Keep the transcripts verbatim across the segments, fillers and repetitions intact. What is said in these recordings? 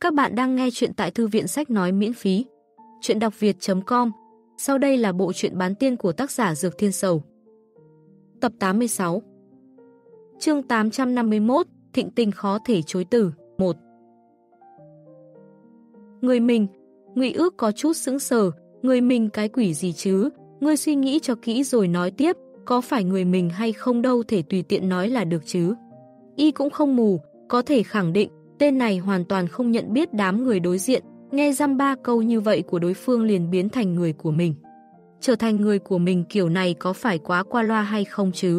Các bạn đang nghe chuyện tại Thư viện Sách Nói miễn phí. Chuyện đọc việt chấm com. Sau đây là bộ truyện bán tiên của tác giả Dược Thiên Sầu. Tập tám mươi sáu. Chương tám trăm năm mươi mốt, Thịnh tình khó thể chối từ, một. Người mình, Ngụy Ước có chút sững sờ, người mình cái quỷ gì chứ? Ngươi suy nghĩ cho kỹ rồi nói tiếp, có phải người mình hay không đâu thể tùy tiện nói là được chứ? Y cũng không mù, có thể khẳng định, tên này hoàn toàn không nhận biết đám người đối diện, nghe dăm ba câu như vậy của đối phương liền biến thành người của mình. Trở thành người của mình kiểu này có phải quá qua loa hay không chứ?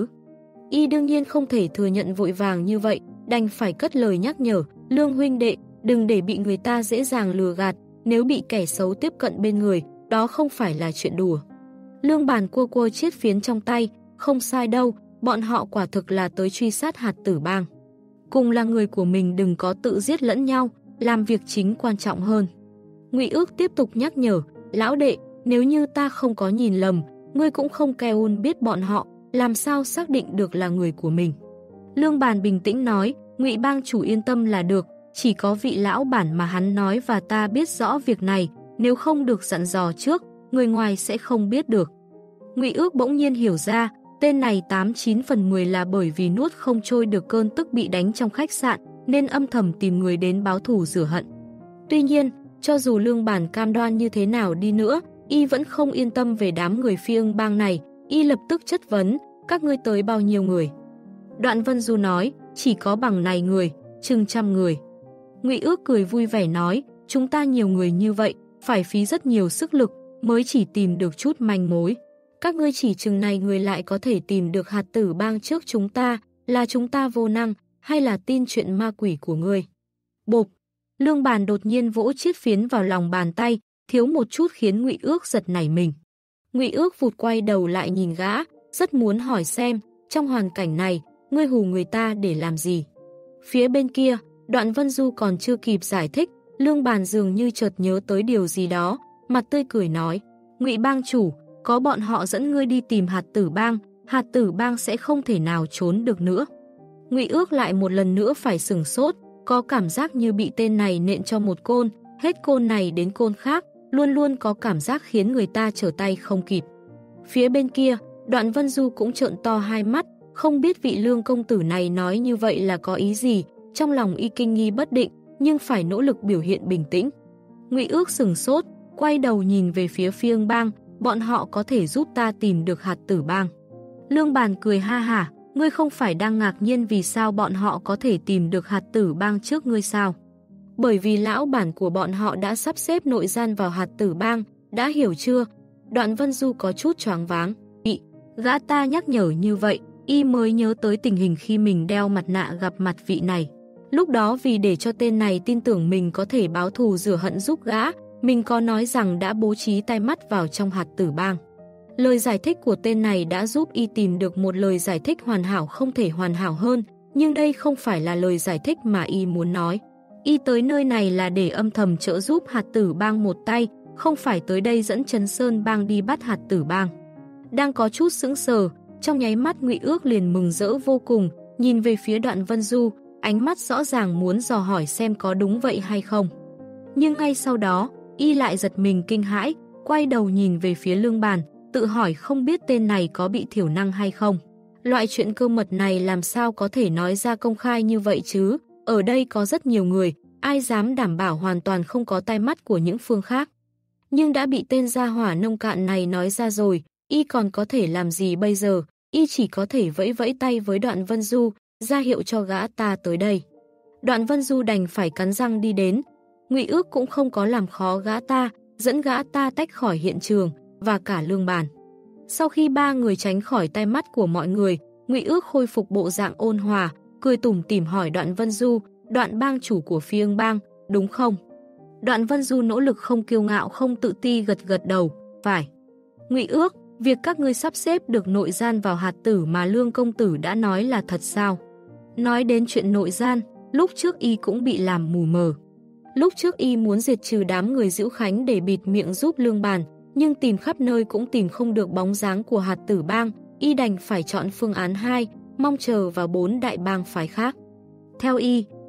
Y đương nhiên không thể thừa nhận vội vàng như vậy, đành phải cất lời nhắc nhở, Lương huynh đệ, đừng để bị người ta dễ dàng lừa gạt, nếu bị kẻ xấu tiếp cận bên người, đó không phải là chuyện đùa. Lương Bàn cua cua chiết phiến trong tay, không sai đâu, bọn họ quả thực là tới truy sát Hạt Tử Bang. Cùng là người của mình đừng có tự giết lẫn nhau, làm việc chính quan trọng hơn. Ngụy Ước tiếp tục nhắc nhở, lão đệ, nếu như ta không có nhìn lầm, ngươi cũng không keun biết bọn họ, làm sao xác định được là người của mình. Lương Bàn bình tĩnh nói, Ngụy bang chủ yên tâm là được, chỉ có vị lão bản mà hắn nói và ta biết rõ việc này, nếu không được dặn dò trước, người ngoài sẽ không biết được. Ngụy Ước bỗng nhiên hiểu ra, tên này tám chín phần mười là bởi vì nuốt không trôi được cơn tức bị đánh trong khách sạn, nên âm thầm tìm người đến báo thù rửa hận. Tuy nhiên, cho dù Lương Bàn cam đoan như thế nào đi nữa, y vẫn không yên tâm về đám người Phi Ưng bang này, y lập tức chất vấn, các ngươi tới bao nhiêu người? Đoạn Vân Du nói, chỉ có bằng này người, chừng trăm người. Ngụy Ước cười vui vẻ nói, chúng ta nhiều người như vậy, phải phí rất nhiều sức lực, mới chỉ tìm được chút manh mối. Các ngươi chỉ chừng này người lại có thể tìm được Hạt Tử Bang trước chúng ta, là chúng ta vô năng, hay là tin chuyện ma quỷ của ngươi? Bộp! Lương Bàn đột nhiên vỗ chiết phiến vào lòng bàn tay, thiếu một chút khiến Ngụy Ước giật nảy mình. Ngụy Ước vụt quay đầu lại nhìn gã, rất muốn hỏi xem, trong hoàn cảnh này, ngươi hù người ta để làm gì? Phía bên kia, Đoạn Vân Du còn chưa kịp giải thích, Lương Bàn dường như chợt nhớ tới điều gì đó, mặt tươi cười nói, Ngụy bang chủ, có bọn họ dẫn ngươi đi tìm Hạt Tử Bang, Hạt Tử Bang sẽ không thể nào trốn được nữa. Ngụy Ước lại một lần nữa phải sửng sốt, có cảm giác như bị tên này nện cho một côn, hết côn này đến côn khác, luôn luôn có cảm giác khiến người ta trở tay không kịp. Phía bên kia, Đoạn Vân Du cũng trợn to hai mắt, không biết vị Lương công tử này nói như vậy là có ý gì, trong lòng y kinh nghi bất định, nhưng phải nỗ lực biểu hiện bình tĩnh. Ngụy Ước sửng sốt, quay đầu nhìn về phía Phi Ưng bang, bọn họ có thể giúp ta tìm được Hạt Tử Bang. Lương Bàn cười ha hả, ngươi không phải đang ngạc nhiên vì sao bọn họ có thể tìm được Hạt Tử Bang trước ngươi sao? Bởi vì lão bản của bọn họ đã sắp xếp nội gian vào Hạt Tử Bang, đã hiểu chưa? Đoạn Vân Du có chút choáng váng, bị gã ta nhắc nhở như vậy, y mới nhớ tới tình hình khi mình đeo mặt nạ gặp mặt vị này. Lúc đó vì để cho tên này tin tưởng mình có thể báo thù rửa hận giúp gã, mình có nói rằng đã bố trí tai mắt vào trong Hạt Tử Bang. Lời giải thích của tên này đã giúp y tìm được một lời giải thích hoàn hảo không thể hoàn hảo hơn, nhưng đây không phải là lời giải thích mà y muốn nói. Y tới nơi này là để âm thầm trợ giúp Hạt Tử Bang một tay, không phải tới đây dẫn Trấn Sơn Bang đi bắt Hạt Tử Bang. Đang có chút sững sờ, trong nháy mắt Ngụy Ước liền mừng rỡ vô cùng, nhìn về phía Đoạn Vân Du, ánh mắt rõ ràng muốn dò hỏi xem có đúng vậy hay không. Nhưng ngay sau đó, y lại giật mình kinh hãi, quay đầu nhìn về phía Lương Bàn, tự hỏi không biết tên này có bị thiểu năng hay không. Loại chuyện cơ mật này làm sao có thể nói ra công khai như vậy chứ? Ở đây có rất nhiều người, ai dám đảm bảo hoàn toàn không có tai mắt của những phương khác. Nhưng đã bị tên gia hỏa nông cạn này nói ra rồi, y còn có thể làm gì bây giờ? Y chỉ có thể vẫy vẫy tay với Đoạn Vân Du, ra hiệu cho gã ta tới đây. Đoạn Vân Du đành phải cắn răng đi đến. Ngụy Ước cũng không có làm khó gã ta, dẫn gã ta tách khỏi hiện trường, và cả Lương Bàn. Sau khi ba người tránh khỏi tai mắt của mọi người, Ngụy Ước khôi phục bộ dạng ôn hòa, cười tủm tỉm hỏi Đoạn Vân Du, Đoạn bang chủ của Phi Ưng bang, đúng không? Đoạn Vân Du nỗ lực không kiêu ngạo không tự ti gật gật đầu, phải. Ngụy Ước, việc các ngươi sắp xếp được nội gian vào Hạt Tử mà Lương công tử đã nói là thật sao? Nói đến chuyện nội gian, lúc trước y cũng bị làm mù mờ. Lúc trước y muốn diệt trừ đám người Dữu Khánh để bịt miệng giúp Lương Bàn, nhưng tìm khắp nơi cũng tìm không được bóng dáng của Hạt Tử Bang, y đành phải chọn phương án hai, mong chờ vào bốn đại bang phái khác. Theo y,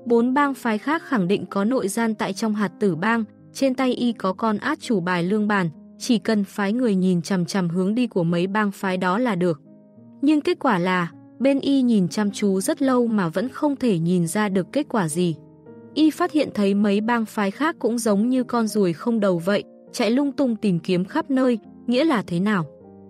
Bốn bang phái khác khẳng định có nội gian tại trong hạt tử bang, trên tay y có con át chủ bài lương bàn, chỉ cần phái người nhìn chằm chằm hướng đi của mấy bang phái đó là được. Nhưng kết quả là, bên y nhìn chăm chú rất lâu mà vẫn không thể nhìn ra được kết quả gì. Y phát hiện thấy mấy bang phái khác cũng giống như con ruồi không đầu vậy, chạy lung tung tìm kiếm khắp nơi, nghĩa là thế nào?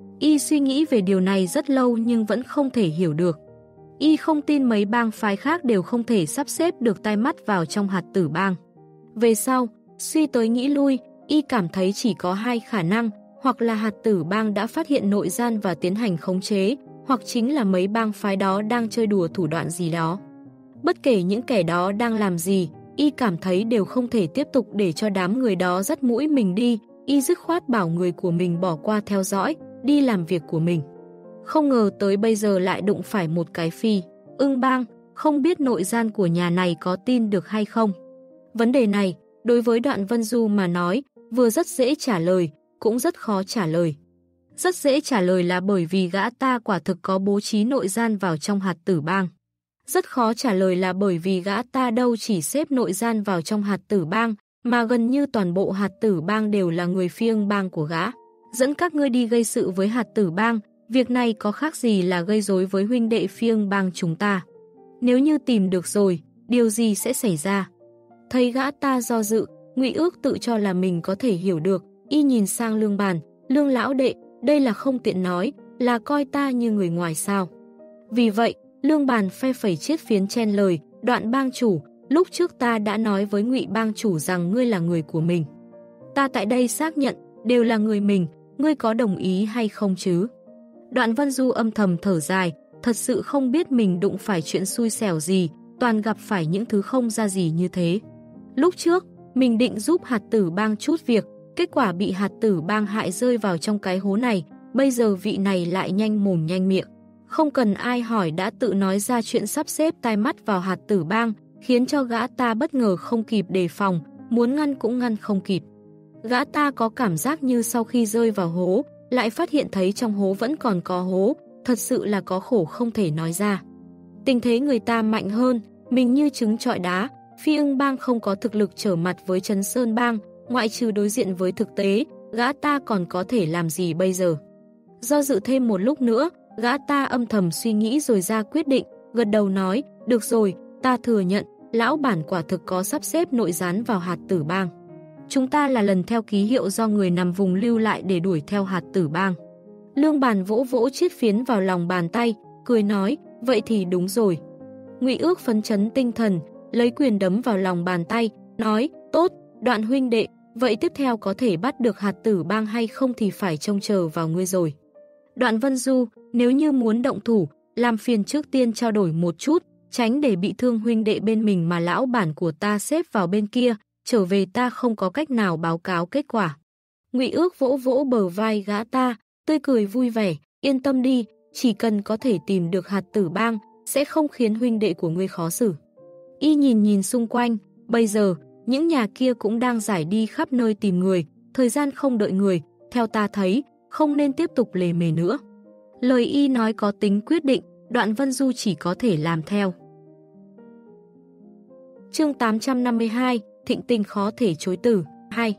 Y suy nghĩ về điều này rất lâu nhưng vẫn không thể hiểu được. Y không tin mấy bang phái khác đều không thể sắp xếp được tai mắt vào trong hạt tử bang. Về sau, suy tới nghĩ lui, y cảm thấy chỉ có hai khả năng, hoặc là hạt tử bang đã phát hiện nội gian và tiến hành khống chế, hoặc chính là mấy bang phái đó đang chơi đùa thủ đoạn gì đó. Bất kể những kẻ đó đang làm gì, y cảm thấy đều không thể tiếp tục để cho đám người đó dắt mũi mình đi, y dứt khoát bảo người của mình bỏ qua theo dõi, đi làm việc của mình. Không ngờ tới bây giờ lại đụng phải một cái phi ưng bang, không biết nội gian của nhà này có tin được hay không. Vấn đề này, đối với Đoạn Vân Du mà nói, vừa rất dễ trả lời, cũng rất khó trả lời. Rất dễ trả lời là bởi vì gã ta quả thực có bố trí nội gian vào trong hạt tử bang. Rất khó trả lời là bởi vì gã ta đâu chỉ xếp nội gian vào trong hạt tử bang, mà gần như toàn bộ hạt tử bang đều là người phi ưng bang của gã. Dẫn các ngươi đi gây sự với hạt tử bang, việc này có khác gì là gây rối với huynh đệ phi ưng bang chúng ta. Nếu như tìm được rồi, điều gì sẽ xảy ra? Thấy gã ta do dự, Ngụy Ước tự cho là mình có thể hiểu được, y nhìn sang Lương Bàn, Lương lão đệ, đây là không tiện nói, là coi ta như người ngoài sao. Vì vậy, Lương Bàn phe phẩy chiếc phiến chen lời, Đoạn bang chủ, lúc trước ta đã nói với Ngụy bang chủ rằng ngươi là người của mình. Ta tại đây xác nhận, đều là người mình, ngươi có đồng ý hay không chứ? Đoạn Vân Du âm thầm thở dài, thật sự không biết mình đụng phải chuyện xui xẻo gì, toàn gặp phải những thứ không ra gì như thế. Lúc trước, mình định giúp hạt tử bang chút việc, kết quả bị hạt tử bang hại rơi vào trong cái hố này, bây giờ vị này lại nhanh mồm nhanh miệng. Không cần ai hỏi đã tự nói ra chuyện sắp xếp tai mắt vào hạt tử bang, khiến cho gã ta bất ngờ không kịp đề phòng, muốn ngăn cũng ngăn không kịp. Gã ta có cảm giác như sau khi rơi vào hố, lại phát hiện thấy trong hố vẫn còn có hố, thật sự là có khổ không thể nói ra. Tình thế người ta mạnh hơn, mình như trứng trọi đá, phi ưng bang không có thực lực trở mặt với Trấn Sơn bang, ngoại trừ đối diện với thực tế, gã ta còn có thể làm gì bây giờ? Do dự thêm một lúc nữa, gã ta âm thầm suy nghĩ rồi ra quyết định, gật đầu nói, được rồi, ta thừa nhận, lão bản quả thực có sắp xếp nội gián vào hạt tử bang. Chúng ta là lần theo ký hiệu do người nằm vùng lưu lại để đuổi theo hạt tử bang. Lương Bàn vỗ vỗ chiếc phiến vào lòng bàn tay, cười nói, vậy thì đúng rồi. Ngụy Ước phấn chấn tinh thần, lấy quyền đấm vào lòng bàn tay, nói, tốt, Đoạn huynh đệ, vậy tiếp theo có thể bắt được hạt tử bang hay không thì phải trông chờ vào ngươi rồi. Đoạn Vân Du, nếu như muốn động thủ, làm phiền trước tiên trao đổi một chút, tránh để bị thương huynh đệ bên mình mà lão bản của ta xếp vào bên kia, trở về ta không có cách nào báo cáo kết quả. Ngụy Ước vỗ vỗ bờ vai gã ta, tươi cười vui vẻ, yên tâm đi, chỉ cần có thể tìm được hạt tử bang, sẽ không khiến huynh đệ của ngươi khó xử. Y nhìn nhìn xung quanh, bây giờ, những nhà kia cũng đang giải đi khắp nơi tìm người, thời gian không đợi người, theo ta thấy, không nên tiếp tục lề mề nữa. Lời y nói có tính quyết định, Đoạn Vân Du chỉ có thể làm theo. Chương tám trăm năm mươi hai, Thịnh tình khó thể chối từ, hai.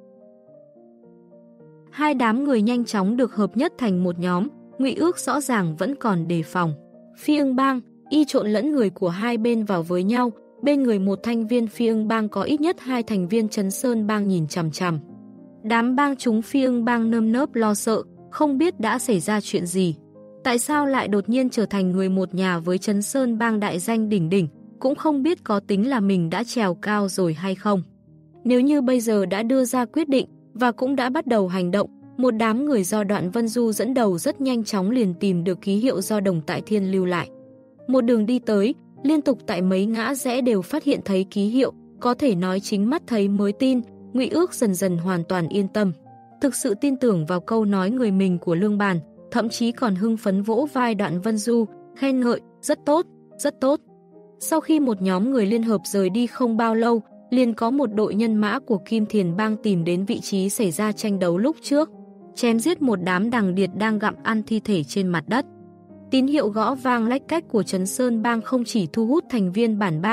Hai đám người nhanh chóng được hợp nhất thành một nhóm, Ngụy Ước rõ ràng vẫn còn đề phòng. Phi ưng bang, y trộn lẫn người của hai bên vào với nhau, bên người một thành viên phi ưng bang có ít nhất hai thành viên Trấn Sơn bang nhìn chằm chằm. Đám bang chúng phi ưng bang nơm nớp lo sợ, không biết đã xảy ra chuyện gì. Tại sao lại đột nhiên trở thành người một nhà với Trấn Sơn bang đại danh đỉnh đỉnh, cũng không biết có tính là mình đã trèo cao rồi hay không. Nếu như bây giờ đã đưa ra quyết định và cũng đã bắt đầu hành động, một đám người do Đoạn Vân Du dẫn đầu rất nhanh chóng liền tìm được ký hiệu do Đồng Tại Thiên lưu lại. Một đường đi tới, liên tục tại mấy ngã rẽ đều phát hiện thấy ký hiệu, có thể nói chính mắt thấy mới tin, Ngụy Ước dần dần hoàn toàn yên tâm. Thực sự tin tưởng vào câu nói người mình của Lương Bàn, thậm chí còn hưng phấn vỗ vai Đoạn Vân Du, khen ngợi, rất tốt, rất tốt. Sau khi một nhóm người liên hợp rời đi không bao lâu, liền có một đội nhân mã của Kim Thiền bang tìm đến vị trí xảy ra tranh đấu lúc trước, chém giết một đám đằng điệt đang gặm ăn thi thể trên mặt đất. Tín hiệu gõ vang lách cách của Trấn Sơn bang không chỉ thu hút thành viên bản bang,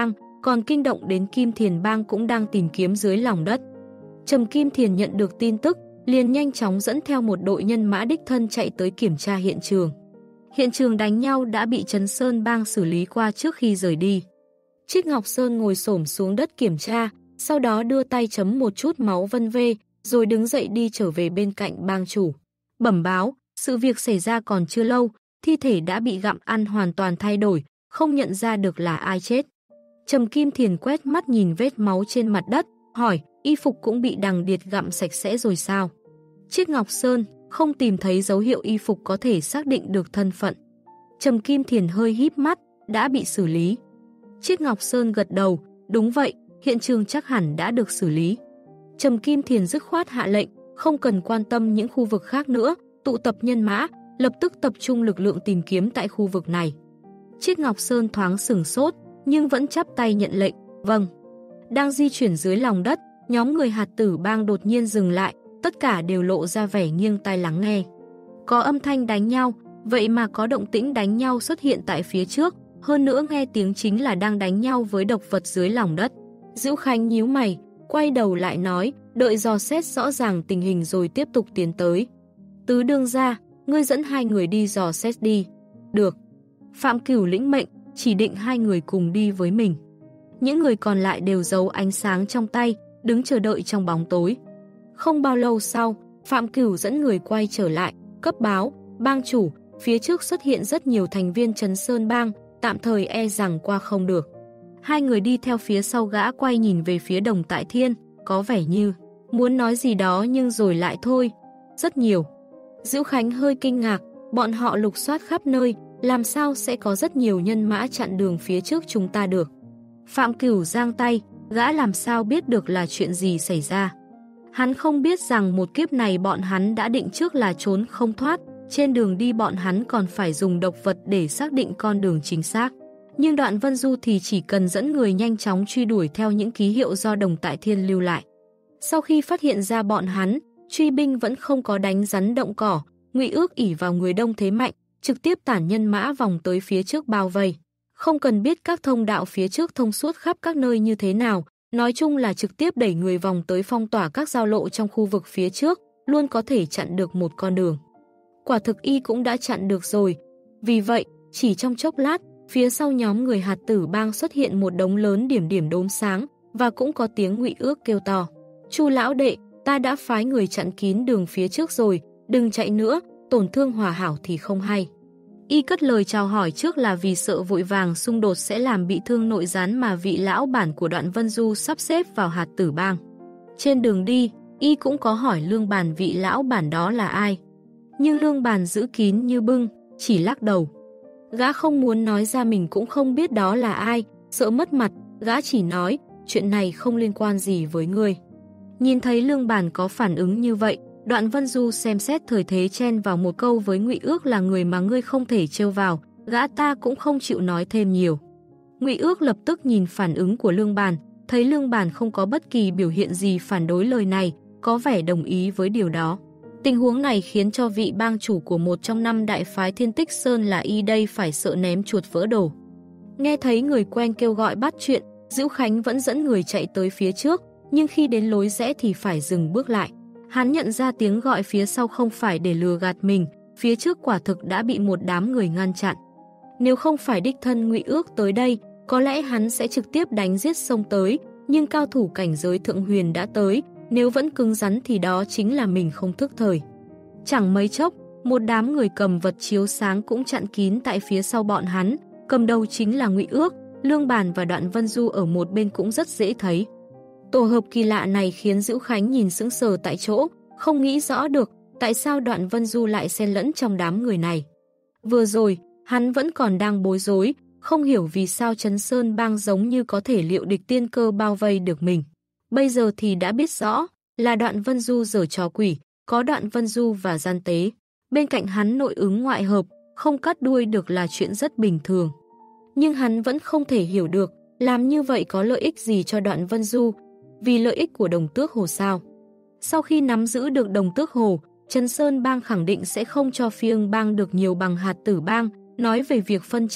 còn kinh động đến Kim Thiền Bang cũng đang tìm kiếm dưới lòng đất. Trầm Kim Thiền nhận được tin tức, liền nhanh chóng dẫn theo một đội nhân mã đích thân chạy tới kiểm tra hiện trường. Hiện trường đánh nhau đã bị Trấn Sơn Bang xử lý qua trước khi rời đi. Triết Ngọc Sơn ngồi xổm xuống đất kiểm tra, sau đó đưa tay chấm một chút máu vân vê, rồi đứng dậy đi trở về bên cạnh bang chủ. Bẩm báo, sự việc xảy ra còn chưa lâu, thi thể đã bị gặm ăn hoàn toàn thay đổi, không nhận ra được là ai chết. Trầm Kim Thiền quét mắt nhìn vết máu trên mặt đất, hỏi, y phục cũng bị đằng điệt gặm sạch sẽ rồi sao? Triết Ngọc Sơn, không tìm thấy dấu hiệu y phục có thể xác định được thân phận. Trầm Kim Thiền hơi híp mắt, đã bị xử lý. Triết Ngọc Sơn gật đầu, đúng vậy, hiện trường chắc hẳn đã được xử lý. Trầm Kim Thiền dứt khoát hạ lệnh, không cần quan tâm những khu vực khác nữa, tụ tập nhân mã, lập tức tập trung lực lượng tìm kiếm tại khu vực này. Triết Ngọc Sơn thoáng sửng sốt, nhưng vẫn chắp tay nhận lệnh, vâng. Đang di chuyển dưới lòng đất, nhóm người Hạt Tử Bang đột nhiên dừng lại, tất cả đều lộ ra vẻ nghiêng tai lắng nghe. Có âm thanh đánh nhau, vậy mà có động tĩnh đánh nhau xuất hiện tại phía trước, hơn nữa nghe tiếng chính là đang đánh nhau với độc vật dưới lòng đất. Dữu Khánh nhíu mày, quay đầu lại nói, đợi dò xét rõ ràng tình hình rồi tiếp tục tiến tới. Tứ đương gia, ngươi dẫn hai người đi dò xét đi. Được. Phạm Cửu lĩnh mệnh, chỉ định hai người cùng đi với mình. Những người còn lại đều giấu ánh sáng trong tay, đứng chờ đợi trong bóng tối. Không bao lâu sau, Phạm Cửu dẫn người quay trở lại, cấp báo, bang chủ, phía trước xuất hiện rất nhiều thành viên Trấn Sơn Bang, tạm thời e rằng qua không được. Hai người đi theo phía sau gã quay nhìn về phía Đồng Tại Thiên, có vẻ như muốn nói gì đó nhưng rồi lại thôi. Rất nhiều. Dữu Khánh hơi kinh ngạc, bọn họ lục soát khắp nơi, làm sao sẽ có rất nhiều nhân mã chặn đường phía trước chúng ta được. Phạm Cửu giang tay, gã làm sao biết được là chuyện gì xảy ra. Hắn không biết rằng một kiếp này bọn hắn đã định trước là trốn không thoát, trên đường đi bọn hắn còn phải dùng độc vật để xác định con đường chính xác. Nhưng Đoạn Vân Du thì chỉ cần dẫn người nhanh chóng truy đuổi theo những ký hiệu do Đồng Tại Thiên lưu lại. Sau khi phát hiện ra bọn hắn, truy binh vẫn không có đánh rắn động cỏ, Ngụy Ước ỷ vào người đông thế mạnh, trực tiếp tản nhân mã vòng tới phía trước bao vây. Không cần biết các thông đạo phía trước thông suốt khắp các nơi như thế nào, nói chung là trực tiếp đẩy người vòng tới phong tỏa các giao lộ trong khu vực phía trước, luôn có thể chặn được một con đường. Quả thực y cũng đã chặn được rồi. Vì vậy, chỉ trong chốc lát, phía sau nhóm người Hạt Tử Bang xuất hiện một đống lớn điểm điểm đốm sáng, và cũng có tiếng Ngụy Ước kêu to. Chu lão đệ, ta đã phái người chặn kín đường phía trước rồi, đừng chạy nữa, tổn thương hòa hảo thì không hay. Y cất lời chào hỏi trước là vì sợ vội vàng xung đột sẽ làm bị thương nội gián mà vị lão bản của Đoạn Vân Du sắp xếp vào Hạt Tử Bang. Trên đường đi, Y cũng có hỏi Lương Bàn vị lão bản đó là ai. Nhưng Lương Bàn giữ kín như bưng, chỉ lắc đầu. Gã không muốn nói ra mình cũng không biết đó là ai, sợ mất mặt, gã chỉ nói, chuyện này không liên quan gì với ngươi. Nhìn thấy Lương Bàn có phản ứng như vậy, Đoạn Vân Du xem xét thời thế chen vào một câu với Ngụy Ước là người mà ngươi không thể trêu vào, gã ta cũng không chịu nói thêm nhiều. Ngụy Ước lập tức nhìn phản ứng của Lương Bàn, thấy Lương Bàn không có bất kỳ biểu hiện gì phản đối lời này, có vẻ đồng ý với điều đó. Tình huống này khiến cho vị bang chủ của một trong năm đại phái Thiên Tích Sơn là Y đây phải sợ ném chuột vỡ đồ. Nghe thấy người quen kêu gọi bắt chuyện, Dữu Khánh vẫn dẫn người chạy tới phía trước, nhưng khi đến lối rẽ thì phải dừng bước lại. Hắn nhận ra tiếng gọi phía sau không phải để lừa gạt mình, phía trước quả thực đã bị một đám người ngăn chặn. Nếu không phải đích thân Ngụy Ước tới đây, có lẽ hắn sẽ trực tiếp đánh giết xông tới, nhưng cao thủ cảnh giới thượng huyền đã tới, nếu vẫn cứng rắn thì đó chính là mình không thức thời. Chẳng mấy chốc, một đám người cầm vật chiếu sáng cũng chặn kín tại phía sau bọn hắn, cầm đầu chính là Ngụy Ước, Lương Bàn và Đoạn Vân Du ở một bên cũng rất dễ thấy. Tổ hợp kỳ lạ này khiến Dữu Khánh nhìn sững sờ tại chỗ, không nghĩ rõ được tại sao Đoạn Vân Du lại xen lẫn trong đám người này. Vừa rồi, hắn vẫn còn đang bối rối, không hiểu vì sao Trấn Sơn Bang giống như có thể liệu địch tiên cơ bao vây được mình. Bây giờ thì đã biết rõ là Đoạn Vân Du giở trò quỷ, có Đoạn Vân Du và gian tế. Bên cạnh hắn nội ứng ngoại hợp, không cắt đuôi được là chuyện rất bình thường. Nhưng hắn vẫn không thể hiểu được, làm như vậy có lợi ích gì cho Đoạn Vân Du, vì lợi ích của Đồng Tước Hồ sao. Sau khi nắm giữ được Đồng Tước Hồ, Trấn Sơn Bang khẳng định sẽ không cho Phi Ưng Bang được nhiều bằng Hạt Tử Bang. Nói về việc phân chia,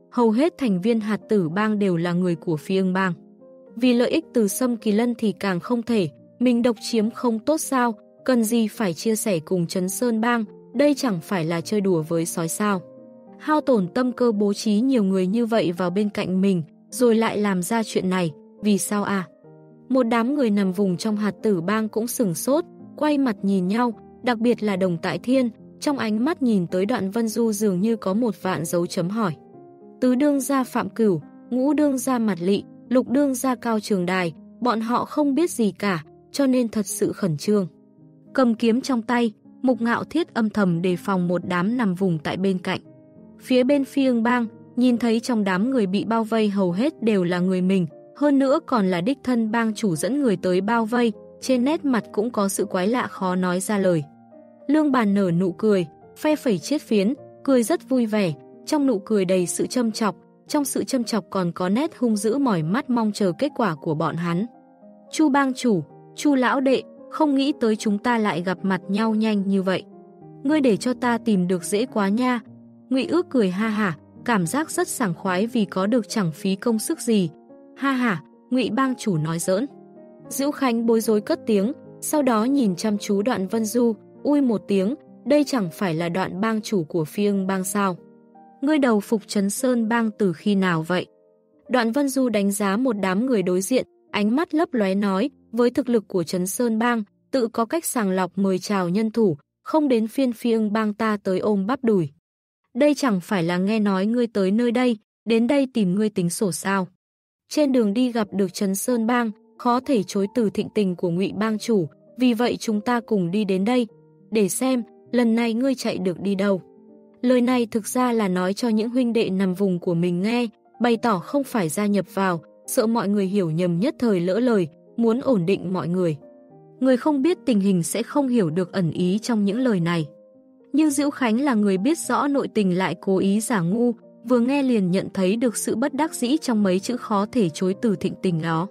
hầu hết thành viên hạt tử bang đều là người của phi ưng bang. Vì lợi ích từ Sâm Kỳ Lân thì càng không thể, mình độc chiếm không tốt sao, cần gì phải chia sẻ cùng Trấn Sơn bang, đây chẳng phải là chơi đùa với sói sao. Hao tổn tâm cơ bố trí nhiều người như vậy vào bên cạnh mình, rồi lại làm ra chuyện này, vì sao à? Một đám người nằm vùng trong hạt tử bang cũng sửng sốt, quay mặt nhìn nhau, đặc biệt là Đồng Tại Thiên, trong ánh mắt nhìn tới Đoạn Vân Du dường như có một vạn dấu chấm hỏi. Tứ đương gia Phạm Cửu, ngũ đương gia Mạt Lị, lục đương gia Cao Trường Đài, bọn họ không biết gì cả, cho nên thật sự khẩn trương. Cầm kiếm trong tay, Mục Ngạo Thiết âm thầm đề phòng một đám nằm vùng tại bên cạnh. Phía bên phi ưng bang, nhìn thấy trong đám người bị bao vây hầu hết đều là người mình, hơn nữa còn là đích thân bang chủ dẫn người tới bao vây, trên nét mặt cũng có sự quái lạ khó nói ra lời. Lương Bàn nở nụ cười, phe phẩy chiết phiến, cười rất vui vẻ, trong nụ cười đầy sự châm chọc, trong sự châm chọc còn có nét hung dữ mỏi mắt mong chờ kết quả của bọn hắn. Chu bang chủ, Chu lão đệ, không nghĩ tới chúng ta lại gặp mặt nhau nhanh như vậy. Ngươi để cho ta tìm được dễ quá nha. Ngụy Ước cười ha hả, cảm giác rất sảng khoái vì có được chẳng phí công sức gì. Ha hả, Ngụy bang chủ nói giỡn. Diễu Khánh bối rối cất tiếng, sau đó nhìn chăm chú Đoạn Vân Du, ui một tiếng, đây chẳng phải là Đoạn bang chủ của phi ưng bang sao? Ngươi đầu phục Trấn Sơn bang từ khi nào vậy? Đoạn Vân Du đánh giá một đám người đối diện, ánh mắt lấp lóe nói, với thực lực của Trấn Sơn bang, tự có cách sàng lọc mời chào nhân thủ, không đến phiên phi ưng bang ta tới ôm bắp đùi. Đây chẳng phải là nghe nói ngươi tới nơi đây, đến đây tìm ngươi tính sổ sao? Trên đường đi gặp được Trấn Sơn bang, khó thể chối từ thịnh tình của Ngụy bang chủ, vì vậy chúng ta cùng đi đến đây, để xem, lần này ngươi chạy được đi đâu. Lời này thực ra là nói cho những huynh đệ nằm vùng của mình nghe, bày tỏ không phải gia nhập vào, sợ mọi người hiểu nhầm nhất thời lỡ lời, muốn ổn định mọi người. Người không biết tình hình sẽ không hiểu được ẩn ý trong những lời này. Nhưng Diễu Khánh là người biết rõ nội tình lại cố ý giả ngu, vừa nghe liền nhận thấy được sự bất đắc dĩ trong mấy chữ khó thể chối từ thịnh tình đó.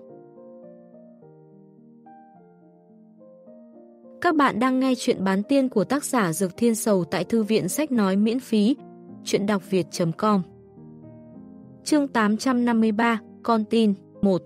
Các bạn đang nghe chuyện bán tiên của tác giả Dược Thiên Sầu tại thư viện sách nói miễn phí, chuyện đọc việt chấm com. Chương tám trăm năm mươi ba, con tin, một.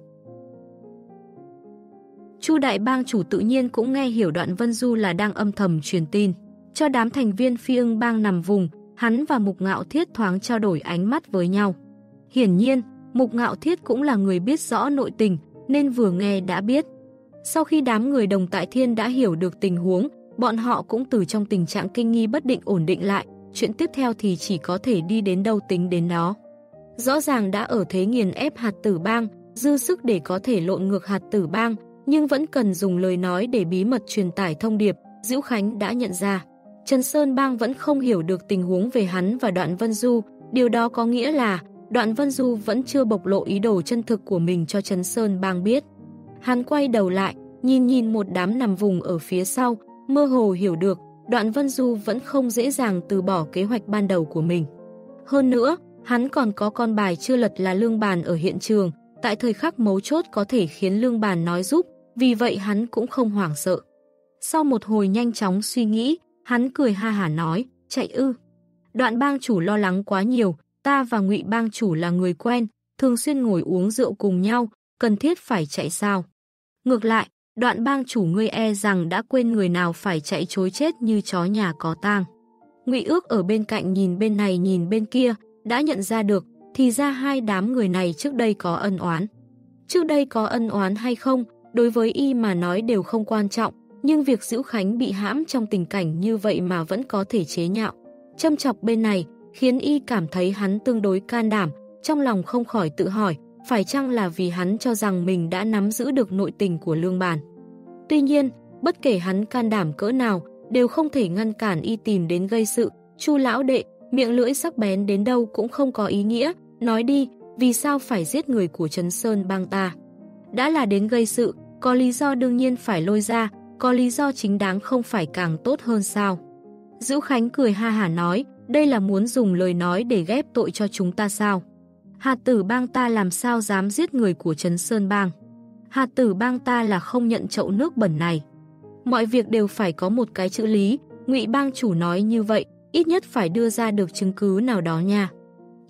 Chu đại bang chủ tự nhiên cũng nghe hiểu Đoạn Vân Du là đang âm thầm truyền tin. Cho đám thành viên phi ưng bang nằm vùng, hắn và Mục Ngạo Thiết thoáng trao đổi ánh mắt với nhau. Hiển nhiên, Mục Ngạo Thiết cũng là người biết rõ nội tình, nên vừa nghe đã biết. Sau khi đám người Đồng Tại Thiên đã hiểu được tình huống, bọn họ cũng từ trong tình trạng kinh nghi bất định ổn định lại, chuyện tiếp theo thì chỉ có thể đi đến đâu tính đến đó. Rõ ràng đã ở thế nghiền ép hạt tử bang, dư sức để có thể lộn ngược hạt tử bang, nhưng vẫn cần dùng lời nói để bí mật truyền tải thông điệp, Diễu Khánh đã nhận ra. Trấn Sơn bang vẫn không hiểu được tình huống về hắn và Đoạn Vân Du, điều đó có nghĩa là Đoạn Vân Du vẫn chưa bộc lộ ý đồ chân thực của mình cho Trấn Sơn bang biết. Hắn quay đầu lại, nhìn nhìn một đám nằm vùng ở phía sau, mơ hồ hiểu được, Đoạn Vân Du vẫn không dễ dàng từ bỏ kế hoạch ban đầu của mình. Hơn nữa, hắn còn có con bài chưa lật là Lương Bàn ở hiện trường, tại thời khắc mấu chốt có thể khiến Lương Bàn nói giúp, vì vậy hắn cũng không hoảng sợ. Sau một hồi nhanh chóng suy nghĩ, hắn cười ha hả nói, chạy ư. Đoạn bang chủ lo lắng quá nhiều, ta và Ngụy bang chủ là người quen, thường xuyên ngồi uống rượu cùng nhau, cần thiết phải chạy sao? Ngược lại, Đoạn bang chủ ngươi e rằng đã quên người nào phải chạy chối chết như chó nhà có tang. Ngụy Ước ở bên cạnh nhìn bên này nhìn bên kia, đã nhận ra được, thì ra hai đám người này trước đây có ân oán. Trước đây có ân oán hay không, đối với y mà nói đều không quan trọng, nhưng việc Diễu Khánh bị hãm trong tình cảnh như vậy mà vẫn có thể chế nhạo, châm chọc bên này, khiến y cảm thấy hắn tương đối can đảm, trong lòng không khỏi tự hỏi, phải chăng là vì hắn cho rằng mình đã nắm giữ được nội tình của Lương Bàn. Tuy nhiên, bất kể hắn can đảm cỡ nào, đều không thể ngăn cản y tìm đến gây sự. Chu lão đệ, miệng lưỡi sắc bén đến đâu cũng không có ý nghĩa, nói đi, vì sao phải giết người của Trấn Sơn bang ta? Đã là đến gây sự, có lý do đương nhiên phải lôi ra, có lý do chính đáng không phải càng tốt hơn sao? Diễu Khánh cười ha hả nói, đây là muốn dùng lời nói để ghép tội cho chúng ta sao? Hạt tử bang ta làm sao dám giết người của Trấn Sơn bang? Hạt tử bang ta là không nhận chậu nước bẩn này. Mọi việc đều phải có một cái chữ lý, Ngụy bang chủ nói như vậy, ít nhất phải đưa ra được chứng cứ nào đó nha.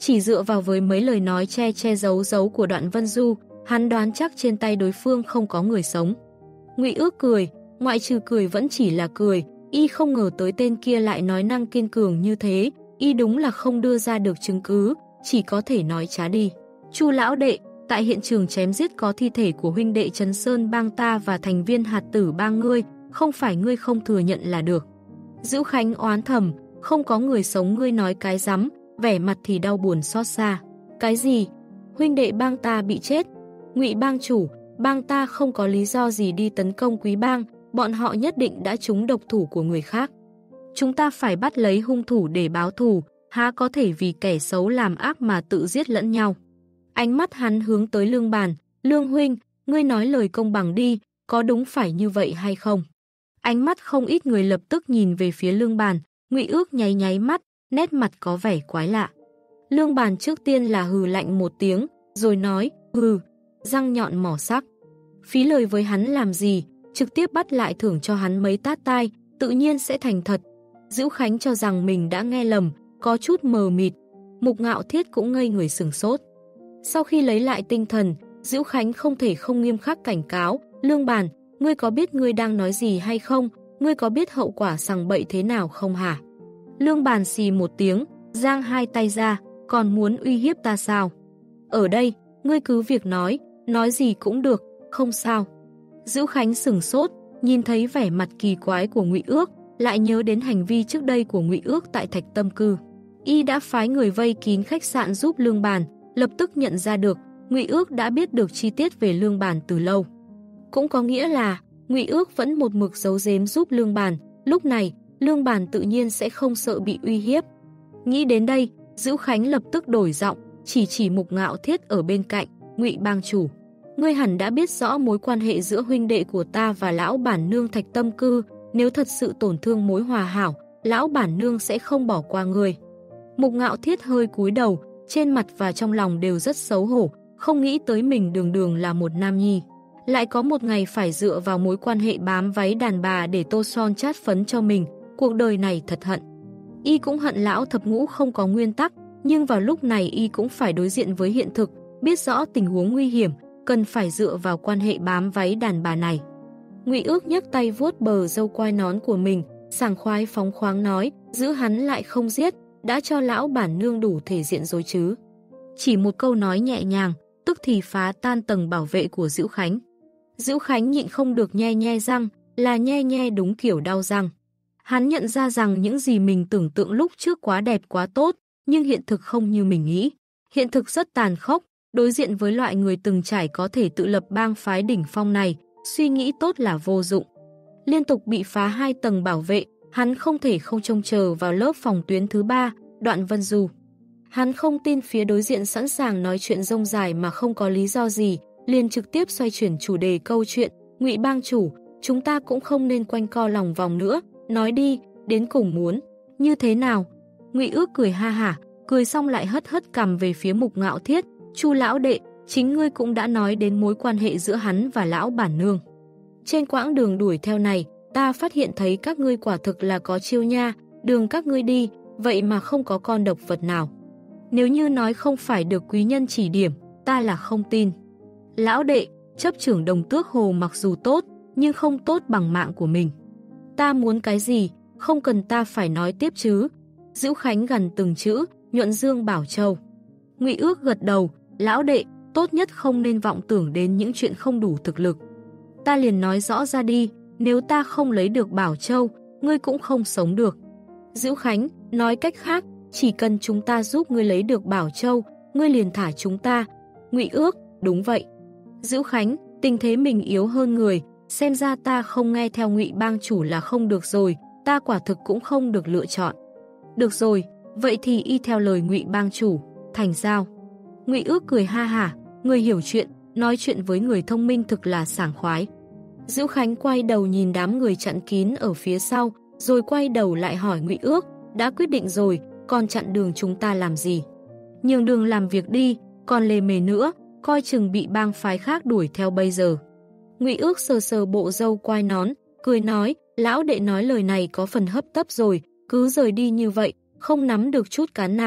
Chỉ dựa vào với mấy lời nói che che giấu giấu của Đoạn Vân Du, hắn đoán chắc trên tay đối phương không có người sống. Ngụy Ước cười, ngoại trừ cười vẫn chỉ là cười, y không ngờ tới tên kia lại nói năng kiên cường như thế, y đúng là không đưa ra được chứng cứ, chỉ có thể nói trá đi. Chu lão đệ, tại hiện trường chém giết có thi thể của huynh đệ Trấn Sơn bang ta và thành viên hạt tử bang ngươi, không phải ngươi không thừa nhận là được. Dữu Khánh oán thầm, không có người sống ngươi nói cái rắm, vẻ mặt thì đau buồn xót xa. Cái gì? Huynh đệ bang ta bị chết? Ngụy bang chủ, bang ta không có lý do gì đi tấn công Quý bang, bọn họ nhất định đã trúng độc thủ của người khác. Chúng ta phải bắt lấy hung thủ để báo thù, há có thể vì kẻ xấu làm ác mà tự giết lẫn nhau. Ánh mắt hắn hướng tới Lương Bàn, Lương huynh, ngươi nói lời công bằng đi, có đúng phải như vậy hay không? Ánh mắt không ít người lập tức nhìn về phía Lương Bàn, Ngụy Ước nháy nháy mắt, nét mặt có vẻ quái lạ. Lương Bàn trước tiên là hừ lạnh một tiếng, rồi nói, hừ, răng nhọn mỏ sắc. Phí lời với hắn làm gì, trực tiếp bắt lại thưởng cho hắn mấy tát tai, tự nhiên sẽ thành thật. Dữu Khánh cho rằng mình đã nghe lầm, có chút mờ mịt. Mục Ngạo Thiết cũng ngây người sửng sốt. Sau khi lấy lại tinh thần, Dữu Khánh không thể không nghiêm khắc cảnh cáo, Lương Bàn, ngươi có biết ngươi đang nói gì hay không? Ngươi có biết hậu quả sằng bậy thế nào không hả? Lương Bàn xì một tiếng, giang hai tay ra, còn muốn uy hiếp ta sao? Ở đây, ngươi cứ việc nói, nói gì cũng được, không sao. Dữu Khánh sửng sốt, nhìn thấy vẻ mặt kỳ quái của Ngụy Ước, lại nhớ đến hành vi trước đây của Ngụy Ước tại Thạch Tâm Cư. Y đã phái người vây kín khách sạn giúp Lương Bàn, lập tức nhận ra được, Ngụy Ước đã biết được chi tiết về Lương Bàn từ lâu. Cũng có nghĩa là, Ngụy Ước vẫn một mực giấu giếm giúp Lương Bàn, lúc này, Lương Bàn tự nhiên sẽ không sợ bị uy hiếp. Nghĩ đến đây, Dữu Khánh lập tức đổi giọng, chỉ chỉ Mục Ngạo Thiết ở bên cạnh, Ngụy bang chủ. Ngươi hẳn đã biết rõ mối quan hệ giữa huynh đệ của ta và lão bản nương Thạch Tâm Cư, nếu thật sự tổn thương mối hòa hảo, lão bản nương sẽ không bỏ qua ngươi. Mục Ngạo Thiết hơi cúi đầu, trên mặt và trong lòng đều rất xấu hổ, không nghĩ tới mình đường đường là một nam nhi. Lại có một ngày phải dựa vào mối quan hệ bám váy đàn bà để tô son chát phấn cho mình, cuộc đời này thật hận. Y cũng hận lão thập ngũ không có nguyên tắc, nhưng vào lúc này Y cũng phải đối diện với hiện thực, biết rõ tình huống nguy hiểm, cần phải dựa vào quan hệ bám váy đàn bà này. Ngụy Ước nhấc tay vuốt bờ râu quai nón của mình, sảng khoái phóng khoáng nói, giữ hắn lại không giết, đã cho lão bản nương đủ thể diện rồi chứ. Chỉ một câu nói nhẹ nhàng, tức thì phá tan tầng bảo vệ của Dữu Khánh. Dữu Khánh nhịn không được nhe nhe răng, là nhe nhe đúng kiểu đau răng. Hắn nhận ra rằng những gì mình tưởng tượng lúc trước quá đẹp quá tốt, nhưng hiện thực không như mình nghĩ. Hiện thực rất tàn khốc, đối diện với loại người từng trải có thể tự lập bang phái đỉnh phong này, suy nghĩ tốt là vô dụng. Liên tục bị phá hai tầng bảo vệ, hắn không thể không trông chờ vào lớp phòng tuyến thứ ba, Đoạn Vân Du. Hắn không tin phía đối diện sẵn sàng nói chuyện rông dài mà không có lý do gì, liền trực tiếp xoay chuyển chủ đề câu chuyện, Ngụy bang chủ, chúng ta cũng không nên quanh co lòng vòng nữa, nói đi, đến cùng muốn như thế nào? Ngụy Ước cười ha hả, cười xong lại hất hất cằm về phía Mục Ngạo Thiết, Chu lão đệ, chính ngươi cũng đã nói đến mối quan hệ giữa hắn và lão bản nương. Trên quãng đường đuổi theo này, ta phát hiện thấy các ngươi quả thực là có chiêu nha, đường các ngươi đi, vậy mà không có con độc vật nào. Nếu như nói không phải được quý nhân chỉ điểm, ta là không tin. Lão đệ, chấp trưởng Đồng Tước Hồ mặc dù tốt, nhưng không tốt bằng mạng của mình. Ta muốn cái gì, không cần ta phải nói tiếp chứ. Dữu Khánh gần từng chữ, nhuận dương bảo châu. Ngụy Ước gật đầu, lão đệ, tốt nhất không nên vọng tưởng đến những chuyện không đủ thực lực. Ta liền nói rõ ra đi, nếu ta không lấy được Bảo Châu, ngươi cũng không sống được. Dữu Khánh, nói cách khác, chỉ cần chúng ta giúp ngươi lấy được Bảo Châu, ngươi liền thả chúng ta. Ngụy Ước, đúng vậy. Dữu Khánh, tình thế mình yếu hơn người, xem ra ta không nghe theo Ngụy bang chủ là không được rồi, ta quả thực cũng không được lựa chọn. Được rồi, vậy thì y theo lời Ngụy bang chủ, thành giao. Ngụy Ước cười ha hả, người hiểu chuyện, nói chuyện với người thông minh thực là sảng khoái. Dữu Khánh quay đầu nhìn đám người chặn kín ở phía sau, rồi quay đầu lại hỏi Ngụy Ước, đã quyết định rồi, còn chặn đường chúng ta làm gì? Nhường đường làm việc đi, còn lề mề nữa, coi chừng bị bang phái khác đuổi theo bây giờ. Ngụy Ước sờ sờ bộ râu quai nón, cười nói, lão đệ nói lời này có phần hấp tấp rồi, cứ rời đi như vậy, không nắm được chút cán nào,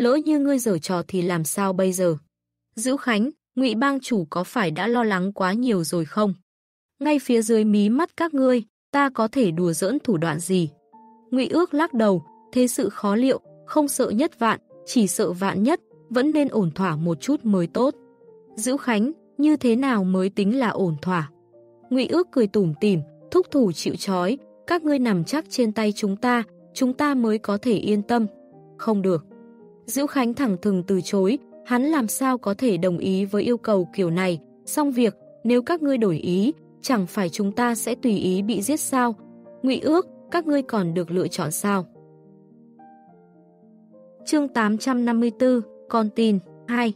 lỡ như ngươi giở trò thì làm sao bây giờ? Dữu Khánh, Ngụy bang chủ có phải đã lo lắng quá nhiều rồi không? Ngay phía dưới mí mắt các ngươi, ta có thể đùa giỡn thủ đoạn gì? Ngụy Ước lắc đầu, thế sự khó liệu, không sợ nhất vạn, chỉ sợ vạn nhất, vẫn nên ổn thỏa một chút mới tốt. Dữu Khánh, như thế nào mới tính là ổn thỏa? Ngụy Ước cười tủm tỉm, thúc thủ chịu trói, các ngươi nằm chắc trên tay chúng ta, chúng ta mới có thể yên tâm. Không được. Dữu Khánh thẳng thừng từ chối, hắn làm sao có thể đồng ý với yêu cầu kiểu này, xong việc, nếu các ngươi đổi ý, chẳng phải chúng ta sẽ tùy ý bị giết sao? Ngụy Ước, các ngươi còn được lựa chọn sao? Chương tám trăm năm mươi tư, con tin, hai.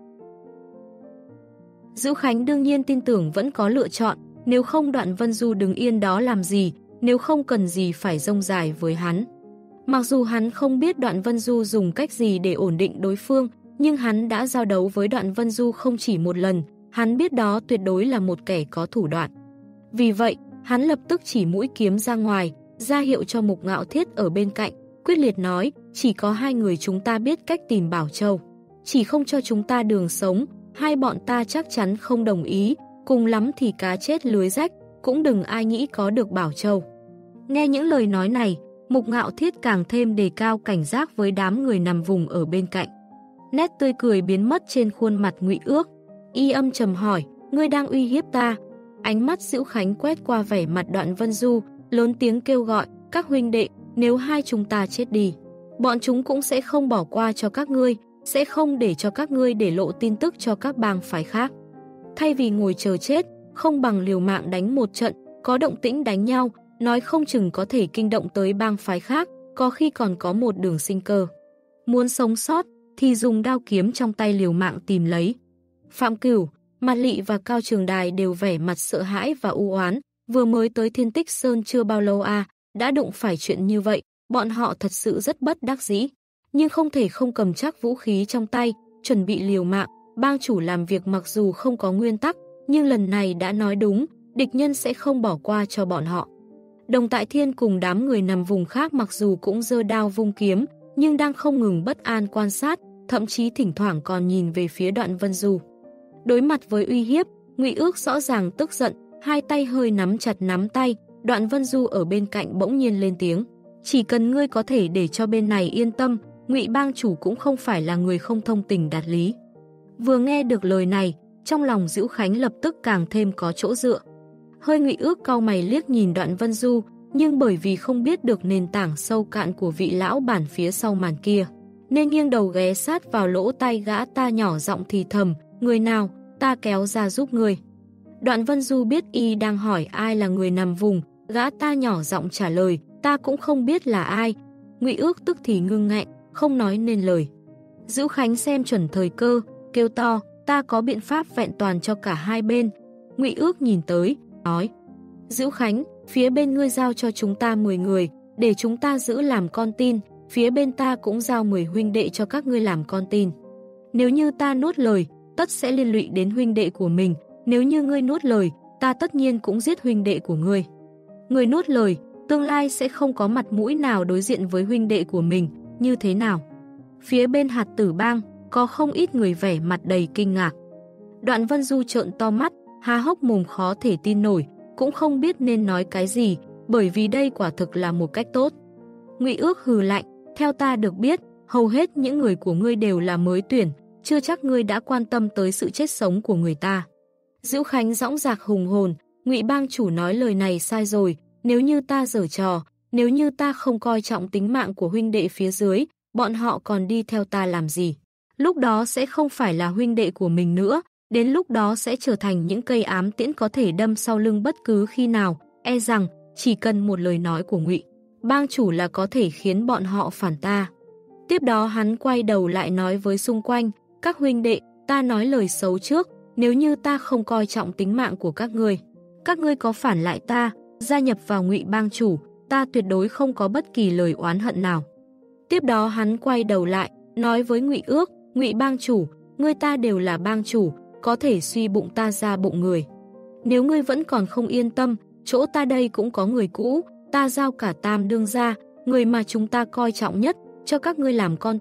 Dữu Khánh đương nhiên tin tưởng vẫn có lựa chọn, nếu không Đoạn Vân Du đứng yên đó làm gì, nếu không cần gì phải rông dài với hắn. Mặc dù hắn không biết Đoạn Vân Du dùng cách gì để ổn định đối phương, nhưng hắn đã giao đấu với Đoạn Vân Du không chỉ một lần, hắn biết đó tuyệt đối là một kẻ có thủ đoạn. Vì vậy, hắn lập tức chỉ mũi kiếm ra ngoài, ra hiệu cho Mục Ngạo Thiết ở bên cạnh, quyết liệt nói, chỉ có hai người chúng ta biết cách tìm Bảo Châu. Chỉ không cho chúng ta đường sống, hai bọn ta chắc chắn không đồng ý, cùng lắm thì cá chết lưới rách, cũng đừng ai nghĩ có được Bảo Châu. Nghe những lời nói này, Mục Ngạo Thiết càng thêm đề cao cảnh giác với đám người nằm vùng ở bên cạnh. Nét tươi cười biến mất trên khuôn mặt Ngụy Ước. Y âm trầm hỏi, ngươi đang uy hiếp ta? Ánh mắt Dữu Khánh quét qua vẻ mặt Đoạn Vân Du, lớn tiếng kêu gọi, các huynh đệ, nếu hai chúng ta chết đi, bọn chúng cũng sẽ không bỏ qua cho các ngươi, sẽ không để cho các ngươi để lộ tin tức cho các bang phái khác. Thay vì ngồi chờ chết, không bằng liều mạng đánh một trận, có động tĩnh đánh nhau, nói không chừng có thể kinh động tới bang phái khác, có khi còn có một đường sinh cơ. Muốn sống sót, thì dùng đao kiếm trong tay liều mạng tìm lấy. Phạm Cửu, Mạt Lị và Cao Trường Đài đều vẻ mặt sợ hãi và u oán, vừa mới tới Thiên Tích Sơn chưa bao lâu à, đã đụng phải chuyện như vậy, bọn họ thật sự rất bất đắc dĩ. Nhưng không thể không cầm chắc vũ khí trong tay, chuẩn bị liều mạng, bang chủ làm việc mặc dù không có nguyên tắc, nhưng lần này đã nói đúng, địch nhân sẽ không bỏ qua cho bọn họ. Đồng Tại Thiên cùng đám người nằm vùng khác mặc dù cũng giơ đao vung kiếm, nhưng đang không ngừng bất an quan sát, thậm chí thỉnh thoảng còn nhìn về phía Đoạn Vân Du. Đối mặt với uy hiếp, Ngụy Ước rõ ràng tức giận, hai tay hơi nắm chặt nắm tay, Đoạn Vân Du ở bên cạnh bỗng nhiên lên tiếng. Chỉ cần ngươi có thể để cho bên này yên tâm, Ngụy bang chủ cũng không phải là người không thông tình đạt lý. Vừa nghe được lời này, trong lòng Dữu Khánh lập tức càng thêm có chỗ dựa. Hơi Ngụy Ước cau mày liếc nhìn Đoạn Vân Du, nhưng bởi vì không biết được nền tảng sâu cạn của vị lão bản phía sau màn kia, nên nghiêng đầu ghé sát vào lỗ tai gã ta nhỏ giọng thì thầm, người nào, ta kéo ra giúp người. Đoạn Vân Du biết y đang hỏi ai là người nằm vùng, gã ta nhỏ giọng trả lời, ta cũng không biết là ai. Ngụy Ước tức thì ngưng nghẹn, không nói nên lời. Dữu Khánh xem chuẩn thời cơ, kêu to, ta có biện pháp vẹn toàn cho cả hai bên. Ngụy Ước nhìn tới, nói, Dữu Khánh, phía bên ngươi giao cho chúng ta mười người, để chúng ta giữ làm con tin, phía bên ta cũng giao mười huynh đệ cho các ngươi làm con tin. Nếu như ta nuốt lời, tất sẽ liên lụy đến huynh đệ của mình, nếu như ngươi nuốt lời, ta tất nhiên cũng giết huynh đệ của ngươi. Người nuốt lời, tương lai sẽ không có mặt mũi nào đối diện với huynh đệ của mình, như thế nào? Phía bên Hạt Tử Bang, có không ít người vẻ mặt đầy kinh ngạc. Đoạn Vân Du trợn to mắt, há hốc mồm khó thể tin nổi, cũng không biết nên nói cái gì, bởi vì đây quả thực là một cách tốt. Ngụy Ước hừ lạnh, theo ta được biết, hầu hết những người của ngươi đều là mới tuyển, chưa chắc ngươi đã quan tâm tới sự chết sống của người ta. Dữu Khánh dõng dạc hùng hồn, Ngụy bang chủ nói lời này sai rồi, nếu như ta giở trò, nếu như ta không coi trọng tính mạng của huynh đệ phía dưới, bọn họ còn đi theo ta làm gì? Lúc đó sẽ không phải là huynh đệ của mình nữa, đến lúc đó sẽ trở thành những cây ám tiễn có thể đâm sau lưng bất cứ khi nào, e rằng chỉ cần một lời nói của Ngụy bang chủ là có thể khiến bọn họ phản ta. Tiếp đó hắn quay đầu lại nói với xung quanh, các huynh đệ, ta nói lời xấu trước, nếu như ta không coi trọng tính mạng của các ngươi, các ngươi có phản lại ta, gia nhập vào Ngụy bang chủ, ta tuyệt đối không có bất kỳ lời oán hận nào. Tiếp đó hắn quay đầu lại, nói với Ngụy Ước, Ngụy bang chủ, ngươi ta đều là bang chủ, có thể suy bụng ta ra bụng người. Nếu ngươi vẫn còn không yên tâm, chỗ ta đây cũng có người cũ, ta giao cả Tam đương gia, người mà chúng ta coi trọng nhất, cho các ngươi làm con tin,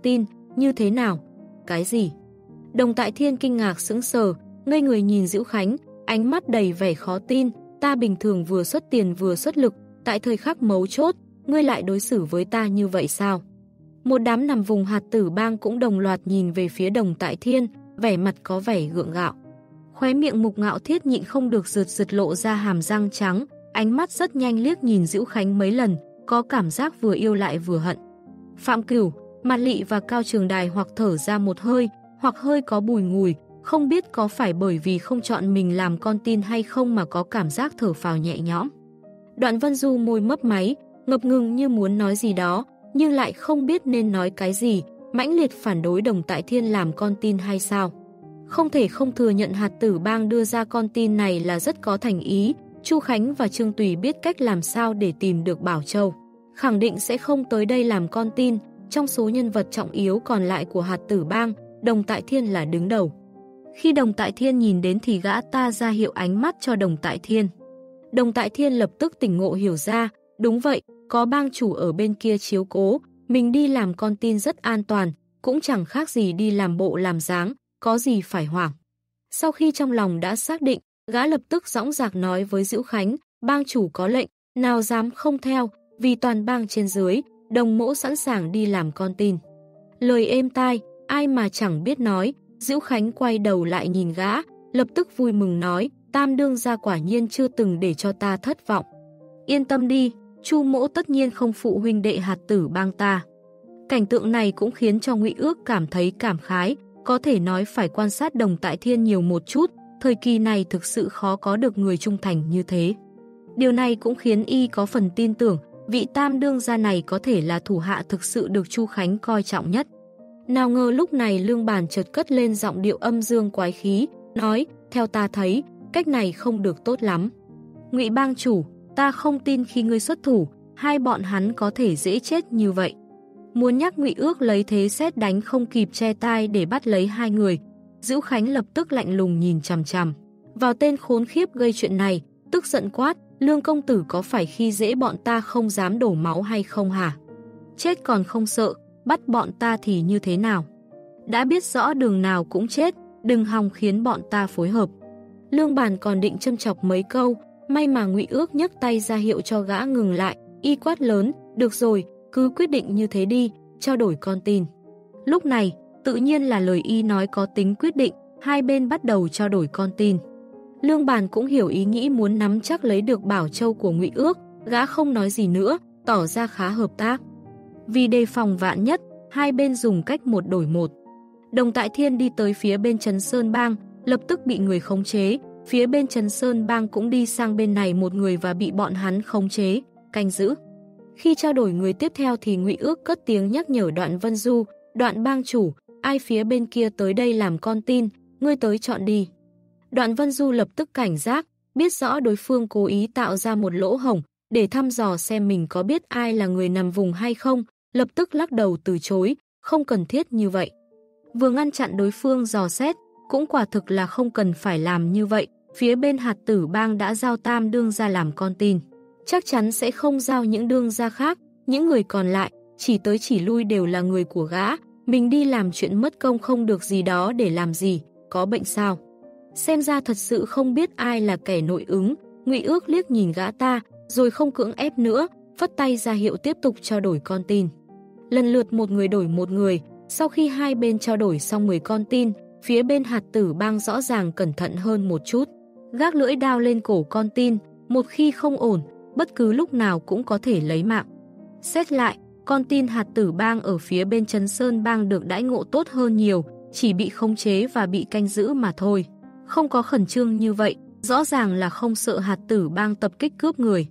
Như thế nào? Cái gì? Đồng Tại Thiên kinh ngạc sững sờ, ngây người nhìn Dữu Khánh, ánh mắt đầy vẻ khó tin. Ta bình thường vừa xuất tiền vừa xuất lực, tại thời khắc mấu chốt, ngươi lại đối xử với ta như vậy sao? Một đám nằm vùng hạt tử bang cũng đồng loạt nhìn về phía Đồng Tại Thiên, vẻ mặt có vẻ gượng gạo. Khóe miệng Mục Ngạo Thiết nhịn không được rượt rượt lộ ra hàm răng trắng, ánh mắt rất nhanh liếc nhìn Dữu Khánh mấy lần, có cảm giác vừa yêu lại vừa hận. Phạm Cửu, Mạn Lị và Cao Trường Đài hoặc thở ra một hơi, hoặc hơi có bùi ngùi, không biết có phải bởi vì không chọn mình làm con tin hay không mà có cảm giác thở phào nhẹ nhõm. Đoạn Vân Du môi mấp máy, ngập ngừng như muốn nói gì đó, nhưng lại không biết nên nói cái gì, mãnh liệt phản đối Đồng Tại Thiên làm con tin hay sao. Không thể không thừa nhận hạt tử bang đưa ra con tin này là rất có thành ý, Chu Khánh và Trương Tùy biết cách làm sao để tìm được Bảo Châu. Khẳng định sẽ không tới đây làm con tin, trong số nhân vật trọng yếu còn lại của hạt tử bang, Đồng Tại Thiên là đứng đầu. Khi Đồng Tại Thiên nhìn đến thì gã ta ra hiệu ánh mắt cho Đồng Tại Thiên. Đồng Tại Thiên lập tức tỉnh ngộ hiểu ra, đúng vậy, có bang chủ ở bên kia chiếu cố, mình đi làm con tin rất an toàn, cũng chẳng khác gì đi làm bộ làm dáng, có gì phải hoảng. Sau khi trong lòng đã xác định, gã lập tức dõng dạc nói với Dữu Khánh, bang chủ có lệnh, nào dám không theo, vì toàn bang trên dưới, Đồng mỗ sẵn sàng đi làm con tin. Lời êm tai, ai mà chẳng biết nói, Dữu Khánh quay đầu lại nhìn gã, lập tức vui mừng nói, Tam đương gia quả nhiên chưa từng để cho ta thất vọng. Yên tâm đi, Chu mỗ tất nhiên không phụ huynh đệ hạt tử bang ta. Cảnh tượng này cũng khiến cho Ngụy Ước cảm thấy cảm khái, có thể nói phải quan sát Đồng Tại Thiên nhiều một chút, thời kỳ này thực sự khó có được người trung thành như thế. Điều này cũng khiến y có phần tin tưởng, vị Tam đương gia này có thể là thủ hạ thực sự được Chu Khánh coi trọng nhất. Nào ngờ lúc này Lương Bàn chợt cất lên giọng điệu âm dương quái khí, nói, theo ta thấy, cách này không được tốt lắm. Ngụy bang chủ, ta không tin khi ngươi xuất thủ, hai bọn hắn có thể dễ chết như vậy. Muốn nhắc Ngụy Ước lấy thế sét đánh không kịp che tai để bắt lấy hai người. Dữu Khánh lập tức lạnh lùng nhìn chằm chằm vào tên khốn khiếp gây chuyện này, tức giận quát, Lương công tử có phải khi dễ bọn ta không dám đổ máu hay không hả? Chết còn không sợ, bắt bọn ta thì như thế nào? Đã biết rõ đường nào cũng chết, đừng hòng khiến bọn ta phối hợp. Lương Bàn còn định châm chọc mấy câu, may mà Ngụy Ước nhấc tay ra hiệu cho gã ngừng lại, y quát lớn, được rồi, cứ quyết định như thế đi, trao đổi con tin. Lúc này, tự nhiên là lời y nói có tính quyết định, hai bên bắt đầu trao đổi con tin. Lương Bàn cũng hiểu ý nghĩ muốn nắm chắc lấy được Bảo Châu của Ngụy Ước, gã không nói gì nữa, tỏ ra khá hợp tác. Vì đề phòng vạn nhất, hai bên dùng cách một đổi một. Đồng Tại Thiên đi tới phía bên Trấn Sơn Bang, lập tức bị người khống chế, phía bên Trấn Sơn Bang cũng đi sang bên này một người và bị bọn hắn khống chế, canh giữ. Khi trao đổi người tiếp theo thì Ngụy Ước cất tiếng nhắc nhở Đoạn Vân Du, Đoạn bang chủ, ai phía bên kia tới đây làm con tin, ngươi tới chọn đi. Đoạn Vân Du lập tức cảnh giác, biết rõ đối phương cố ý tạo ra một lỗ hổng để thăm dò xem mình có biết ai là người nằm vùng hay không, lập tức lắc đầu từ chối, không cần thiết như vậy. Vừa ngăn chặn đối phương dò xét, cũng quả thực là không cần phải làm như vậy, phía bên hạt tử bang đã giao Tam đương gia làm con tin. Chắc chắn sẽ không giao những đương gia khác, những người còn lại, chỉ tới chỉ lui đều là người của gã, mình đi làm chuyện mất công không được gì đó để làm gì, có bệnh sao? Xem ra thật sự không biết ai là kẻ nội ứng, Ngụy Ước liếc nhìn gã ta, rồi không cưỡng ép nữa, phất tay ra hiệu tiếp tục trao đổi con tin. Lần lượt một người đổi một người, sau khi hai bên trao đổi xong mười con tin, phía bên hạt tử bang rõ ràng cẩn thận hơn một chút. Gác lưỡi đao lên cổ con tin, một khi không ổn, bất cứ lúc nào cũng có thể lấy mạng. Xét lại, con tin hạt tử bang ở phía bên Trấn Sơn Bang được đãi ngộ tốt hơn nhiều, chỉ bị khống chế và bị canh giữ mà thôi. Không có khẩn trương như vậy, rõ ràng là không sợ hạt tử bang tập kích cướp người.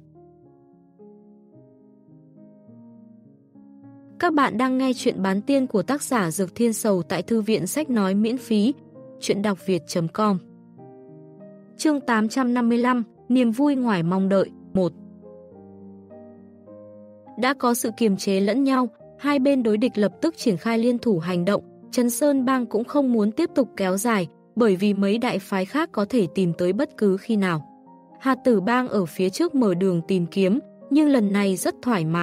Các bạn đang nghe chuyện bán tiên của tác giả Dược Thiên Sầu tại thư viện sách nói miễn phí, chuyện đọc việt chấm com. Chương tám trăm năm mươi lăm, niềm vui ngoài mong đợi, một. Đã có sự kiềm chế lẫn nhau, hai bên đối địch lập tức triển khai liên thủ hành động, Trấn Sơn Bang cũng không muốn tiếp tục kéo dài, bởi vì mấy đại phái khác có thể tìm tới bất cứ khi nào. Hạt tử bang ở phía trước mở đường tìm kiếm, nhưng lần này rất thoải mái,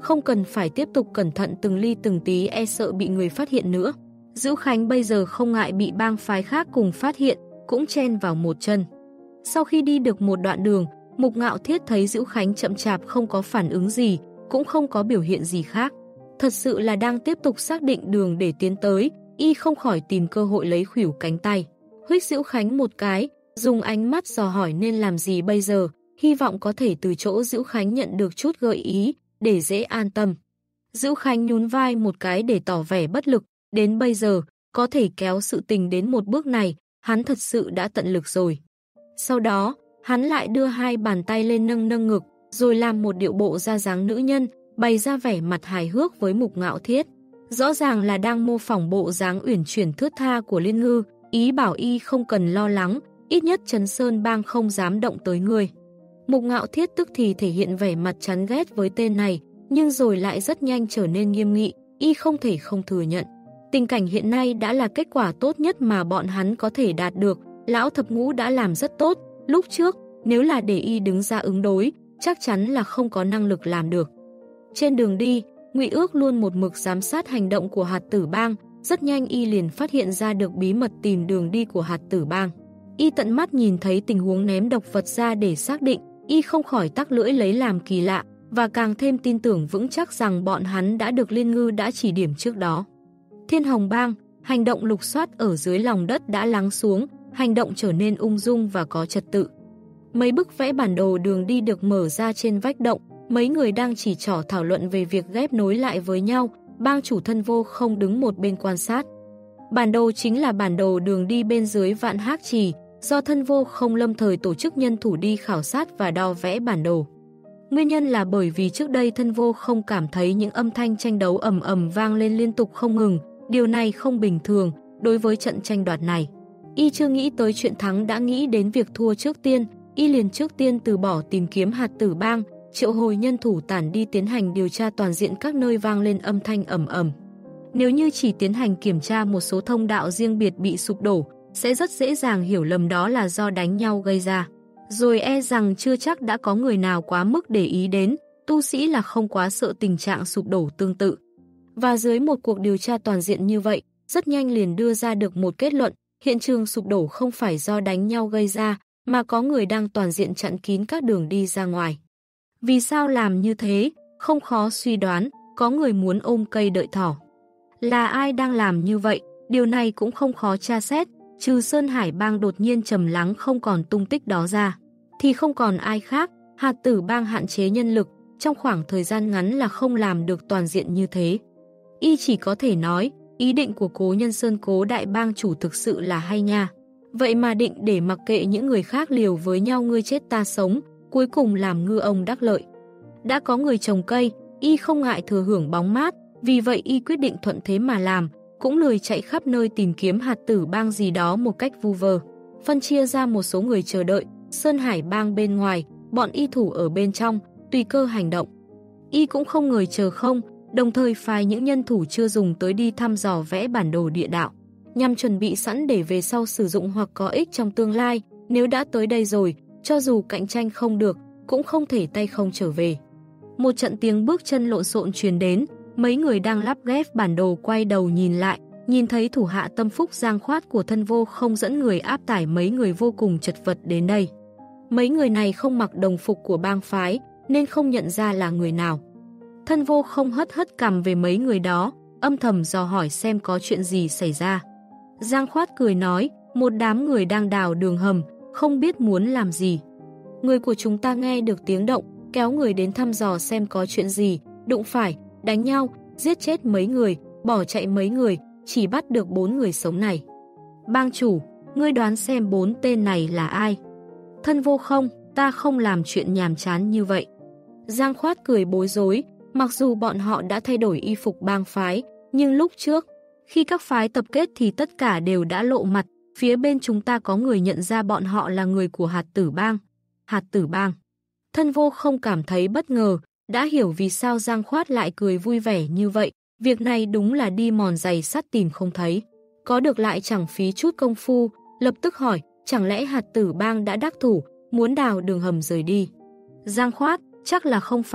không cần phải tiếp tục cẩn thận từng ly từng tí e sợ bị người phát hiện nữa. Dữu Khánh bây giờ không ngại bị bang phái khác cùng phát hiện, cũng chen vào một chân. Sau khi đi được một đoạn đường, Mục Ngạo Thiết thấy Dữu Khánh chậm chạp không có phản ứng gì, cũng không có biểu hiện gì khác. Thật sự là đang tiếp tục xác định đường để tiến tới, y không khỏi tìm cơ hội lấy khuỷu cánh tay. Huých Dữu Khánh một cái, dùng ánh mắt dò hỏi nên làm gì bây giờ, hy vọng có thể từ chỗ Dữu Khánh nhận được chút gợi ý, để dễ an tâm. Dữu Khánh nhún vai một cái để tỏ vẻ bất lực, đến bây giờ, có thể kéo sự tình đến một bước này, hắn thật sự đã tận lực rồi. Sau đó, hắn lại đưa hai bàn tay lên nâng nâng ngực, rồi làm một điệu bộ ra dáng nữ nhân, bày ra vẻ mặt hài hước với Mục Ngạo Thiết. Rõ ràng là đang mô phỏng bộ dáng uyển chuyển thướt tha của Liên Ngư, ý bảo y không cần lo lắng, ít nhất Trấn Sơn Bang không dám động tới người. Mục Ngạo Thiết tức thì thể hiện vẻ mặt chán ghét với tên này, nhưng rồi lại rất nhanh trở nên nghiêm nghị, y không thể không thừa nhận. Tình cảnh hiện nay đã là kết quả tốt nhất mà bọn hắn có thể đạt được, lão thập ngũ đã làm rất tốt, lúc trước, nếu là để y đứng ra ứng đối, chắc chắn là không có năng lực làm được. Trên đường đi, Ngụy Ước luôn một mực giám sát hành động của Hạt Tử Bang, rất nhanh y liền phát hiện ra được bí mật tìm đường đi của Hạt Tử Bang. Y tận mắt nhìn thấy tình huống ném độc vật ra để xác định, y không khỏi tắc lưỡi lấy làm kỳ lạ, và càng thêm tin tưởng vững chắc rằng bọn hắn đã được Liên Ngư đã chỉ điểm trước đó. Thiên Hồng Bang, hành động lục soát ở dưới lòng đất đã lắng xuống, hành động trở nên ung dung và có trật tự. Mấy bức vẽ bản đồ đường đi được mở ra trên vách động, mấy người đang chỉ trỏ thảo luận về việc ghép nối lại với nhau, bang chủ Thân Vô không đứng một bên quan sát. Bản đồ chính là bản đồ đường đi bên dưới Vạn Hác Trì, do Thân Vô không lâm thời tổ chức nhân thủ đi khảo sát và đo vẽ bản đồ. Nguyên nhân là bởi vì trước đây Thân Vô không cảm thấy những âm thanh tranh đấu ầm ầm vang lên liên tục không ngừng, điều này không bình thường đối với trận tranh đoạt này. Y chưa nghĩ tới chuyện thắng đã nghĩ đến việc thua trước tiên, y liền trước tiên từ bỏ tìm kiếm Hạt Tử Bang, triệu hồi nhân thủ tản đi tiến hành điều tra toàn diện các nơi vang lên âm thanh ầm ầm. Nếu như chỉ tiến hành kiểm tra một số thông đạo riêng biệt bị sụp đổ, sẽ rất dễ dàng hiểu lầm đó là do đánh nhau gây ra. Rồi e rằng chưa chắc đã có người nào quá mức để ý đến, tu sĩ là không quá sợ tình trạng sụp đổ tương tự. Và dưới một cuộc điều tra toàn diện như vậy, rất nhanh liền đưa ra được một kết luận, hiện trường sụp đổ không phải do đánh nhau gây ra, mà có người đang toàn diện chặn kín các đường đi ra ngoài. Vì sao làm như thế? Không khó suy đoán, có người muốn ôm cây đợi thỏ. Là ai đang làm như vậy? Điều này cũng không khó tra xét, trừ Sơn Hải Bang đột nhiên trầm lắng không còn tung tích đó ra, thì không còn ai khác. Hạt Tử Bang hạn chế nhân lực, trong khoảng thời gian ngắn là không làm được toàn diện như thế. Y chỉ có thể nói, ý định của Cố Nhân Sơn Cố đại bang chủ thực sự là hay nha. Vậy mà định để mặc kệ những người khác liều với nhau ngươi chết ta sống, cuối cùng làm ngư ông đắc lợi. Đã có người trồng cây, y không ngại thừa hưởng bóng mát, vì vậy y quyết định thuận thế mà làm, cũng lười chạy khắp nơi tìm kiếm Hạt Tử Bang gì đó một cách vu vơ. Phân chia ra một số người chờ đợi, Sơn Hải Bang bên ngoài, bọn y thủ ở bên trong, tùy cơ hành động. Y cũng không ngồi chờ không, đồng thời phái những nhân thủ chưa dùng tới đi thăm dò vẽ bản đồ địa đạo, nhằm chuẩn bị sẵn để về sau sử dụng hoặc có ích trong tương lai. Nếu đã tới đây rồi, cho dù cạnh tranh không được, cũng không thể tay không trở về. Một trận tiếng bước chân lộn xộn truyền đến, mấy người đang lắp ghép bản đồ quay đầu nhìn lại, nhìn thấy thủ hạ tâm phúc Giang Khoát của Thân Vô không dẫn người áp tải mấy người vô cùng chật vật đến đây. Mấy người này không mặc đồng phục của bang phái, nên không nhận ra là người nào. Thân Vô không hất hất cằm về mấy người đó, âm thầm dò hỏi xem có chuyện gì xảy ra. Giang Khoát cười nói, một đám người đang đào đường hầm, không biết muốn làm gì. Người của chúng ta nghe được tiếng động, kéo người đến thăm dò xem có chuyện gì, đụng phải, đánh nhau, giết chết mấy người, bỏ chạy mấy người, chỉ bắt được bốn người sống này. Bang chủ, ngươi đoán xem bốn tên này là ai? Thân Vô không, ta không làm chuyện nhàm chán như vậy. Giang Khoát cười bối rối, mặc dù bọn họ đã thay đổi y phục bang phái, nhưng lúc trước, khi các phái tập kết thì tất cả đều đã lộ mặt, phía bên chúng ta có người nhận ra bọn họ là người của Hạt Tử Bang. Hạt Tử Bang. Thân Vô không cảm thấy bất ngờ, đã hiểu vì sao Giang Khoát lại cười vui vẻ như vậy, việc này đúng là đi mòn giày sắt tìm không thấy. Có được lại chẳng phí chút công phu, lập tức hỏi, chẳng lẽ Hạt Tử Bang đã đắc thủ, muốn đào đường hầm rời đi? Giang Khoát, chắc là không phải,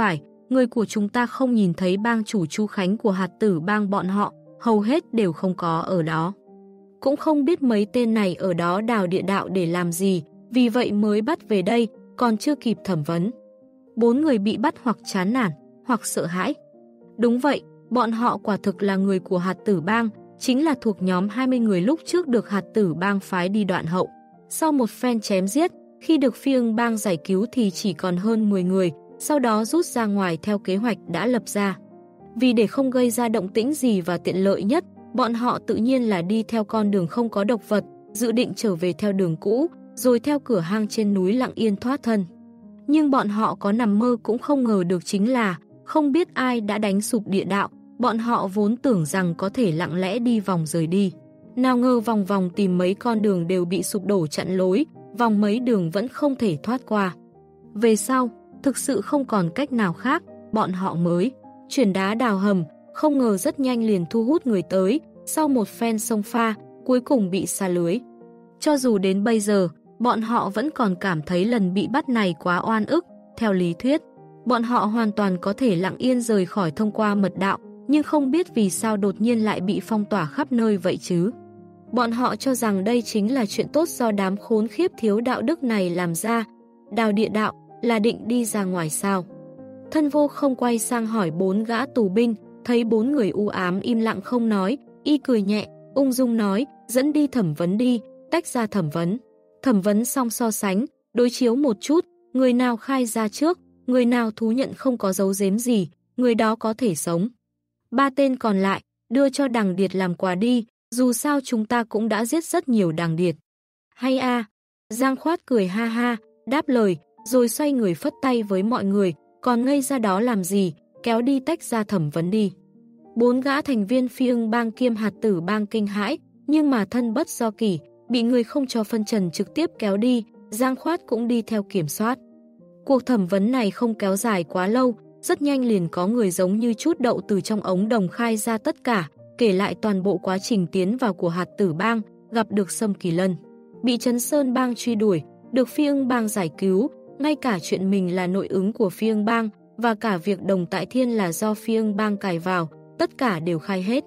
người của chúng ta không nhìn thấy bang chủ Chu Khánh của hạt tử bang bọn họ, hầu hết đều không có ở đó. Cũng không biết mấy tên này ở đó đào địa đạo để làm gì, vì vậy mới bắt về đây, còn chưa kịp thẩm vấn. Bốn người bị bắt hoặc chán nản, hoặc sợ hãi. Đúng vậy, bọn họ quả thực là người của hạt tử bang, chính là thuộc nhóm hai mươi người lúc trước được hạt tử bang phái đi Đoạn Hậu. Sau một phen chém giết, khi được phi ưng bang giải cứu thì chỉ còn hơn mười người, sau đó rút ra ngoài theo kế hoạch đã lập ra. Vì để không gây ra động tĩnh gì và tiện lợi nhất, bọn họ tự nhiên là đi theo con đường không có độc vật, dự định trở về theo đường cũ, rồi theo cửa hang trên núi lặng yên thoát thân. Nhưng bọn họ có nằm mơ cũng không ngờ được chính là, không biết ai đã đánh sụp địa đạo, bọn họ vốn tưởng rằng có thể lặng lẽ đi vòng rời đi. Nào ngờ vòng vòng tìm mấy con đường đều bị sụp đổ chặn lối, vòng mấy đường vẫn không thể thoát qua. Về sau, thực sự không còn cách nào khác, bọn họ mới chuyển đá đào hầm, không ngờ rất nhanh liền thu hút người tới, sau một phen xông pha, cuối cùng bị sa lưới. Cho dù đến bây giờ, bọn họ vẫn còn cảm thấy lần bị bắt này quá oan ức, theo lý thuyết. Bọn họ hoàn toàn có thể lặng yên rời khỏi thông qua mật đạo, nhưng không biết vì sao đột nhiên lại bị phong tỏa khắp nơi vậy chứ. Bọn họ cho rằng đây chính là chuyện tốt do đám khốn khiếp thiếu đạo đức này làm ra. Đào địa đạo là định đi ra ngoài sao? Thân Vô không quay sang hỏi bốn gã tù binh, thấy bốn người u ám im lặng không nói, y cười nhẹ, ung dung nói, dẫn đi thẩm vấn đi, tách ra thẩm vấn. Thẩm vấn xong so sánh, đối chiếu một chút, người nào khai ra trước, người nào thú nhận không có dấu giếm gì, người đó có thể sống. Ba tên còn lại, đưa cho Đằng Điệt làm quà đi, dù sao chúng ta cũng đã giết rất nhiều Đằng Điệt. Hay a, Giang Khoát cười ha ha, đáp lời, rồi xoay người phất tay với mọi người, còn ngây ra đó làm gì, kéo đi tách ra thẩm vấn đi. Bốn gã thành viên phi ưng bang kiêm hạt tử bang kinh hãi, nhưng mà thân bất do kỷ, bị người không cho phân trần trực tiếp kéo đi, Giang Khoát cũng đi theo kiểm soát. Cuộc thẩm vấn này không kéo dài quá lâu, rất nhanh liền có người giống như chút đậu từ trong ống đồng khai ra tất cả, kể lại toàn bộ quá trình tiến vào của hạt tử bang, gặp được Sâm Kỳ Lân, bị Trấn Sơn bang truy đuổi, được phi ưng bang giải cứu, ngay cả chuyện mình là nội ứng của phi ưng bang và cả việc Đồng Tại Thiên là do phi ưng bang cài vào, tất cả đều khai hết.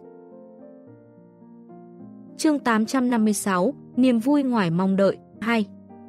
Chương tám trăm năm mươi sáu, niềm vui ngoài mong đợi, hai.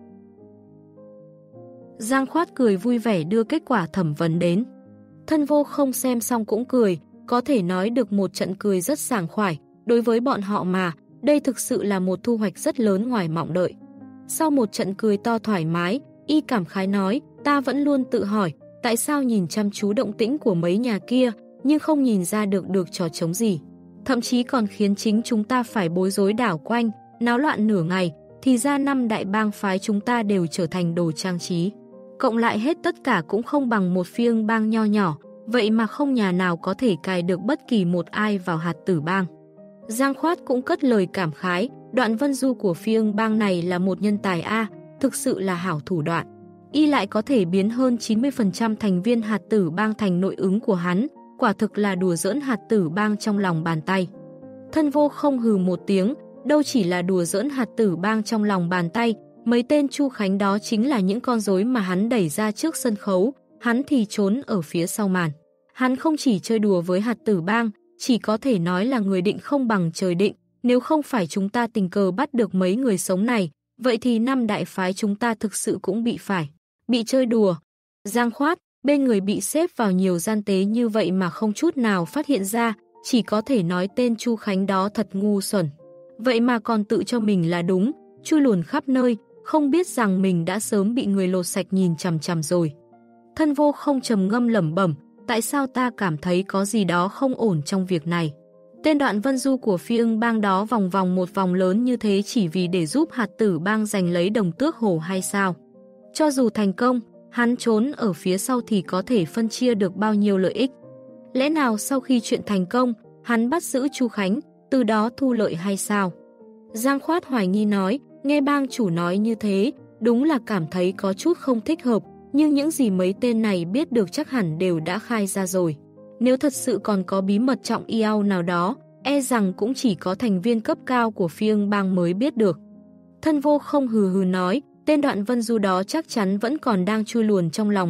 Giang Khoát cười vui vẻ đưa kết quả thẩm vấn đến. Thân Vô không xem xong cũng cười, có thể nói được một trận cười rất sảng khoái, đối với bọn họ mà, đây thực sự là một thu hoạch rất lớn ngoài mong đợi. Sau một trận cười to thoải mái, y cảm khái nói, ta vẫn luôn tự hỏi, tại sao nhìn chăm chú động tĩnh của mấy nhà kia, nhưng không nhìn ra được được trò trống gì. Thậm chí còn khiến chính chúng ta phải bối rối đảo quanh, náo loạn nửa ngày, thì ra năm đại bang phái chúng ta đều trở thành đồ trang trí. Cộng lại hết tất cả cũng không bằng một phi ưng bang nho nhỏ, vậy mà không nhà nào có thể cài được bất kỳ một ai vào hạt tử bang. Giang Khoát cũng cất lời cảm khái, Đoạn Vân Du của phi ưng bang này là một nhân tài A, thực sự là hảo thủ đoạn. Y lại có thể biến hơn chín mươi phần trăm thành viên hạt tử bang thành nội ứng của hắn, quả thực là đùa giỡn hạt tử bang trong lòng bàn tay. Thân Vô không hừ một tiếng, đâu chỉ là đùa giỡn hạt tử bang trong lòng bàn tay, mấy tên Chu Khánh đó chính là những con rối mà hắn đẩy ra trước sân khấu, hắn thì trốn ở phía sau màn. Hắn không chỉ chơi đùa với hạt tử bang, chỉ có thể nói là người định không bằng trời định, nếu không phải chúng ta tình cờ bắt được mấy người sống này, vậy thì năm đại phái chúng ta thực sự cũng bị phải, bị chơi đùa. Giang Khoát, bên người bị xếp vào nhiều gian tế như vậy mà không chút nào phát hiện ra, chỉ có thể nói tên Chu Khánh đó thật ngu xuẩn. Vậy mà còn tự cho mình là đúng, chui luồn khắp nơi, không biết rằng mình đã sớm bị người lột sạch nhìn chằm chằm rồi. Thân Vô không trầm ngâm lẩm bẩm, tại sao ta cảm thấy có gì đó không ổn trong việc này. Tên Đoạn Vân Du của phi ưng bang đó vòng vòng một vòng lớn như thế chỉ vì để giúp hạt tử bang giành lấy Đồng Tước Hồ hay sao? Cho dù thành công, hắn trốn ở phía sau thì có thể phân chia được bao nhiêu lợi ích. Lẽ nào sau khi chuyện thành công, hắn bắt giữ Chu Khánh, từ đó thu lợi hay sao? Giang Khoát hoài nghi nói, nghe bang chủ nói như thế, đúng là cảm thấy có chút không thích hợp, nhưng những gì mấy tên này biết được chắc hẳn đều đã khai ra rồi. Nếu thật sự còn có bí mật trọng yêu nào đó, e rằng cũng chỉ có thành viên cấp cao của phi ưng bang mới biết được. Thân Vô không hừ hừ nói, tên Đoạn Vân Du đó chắc chắn vẫn còn đang chui luồn trong lòng đất,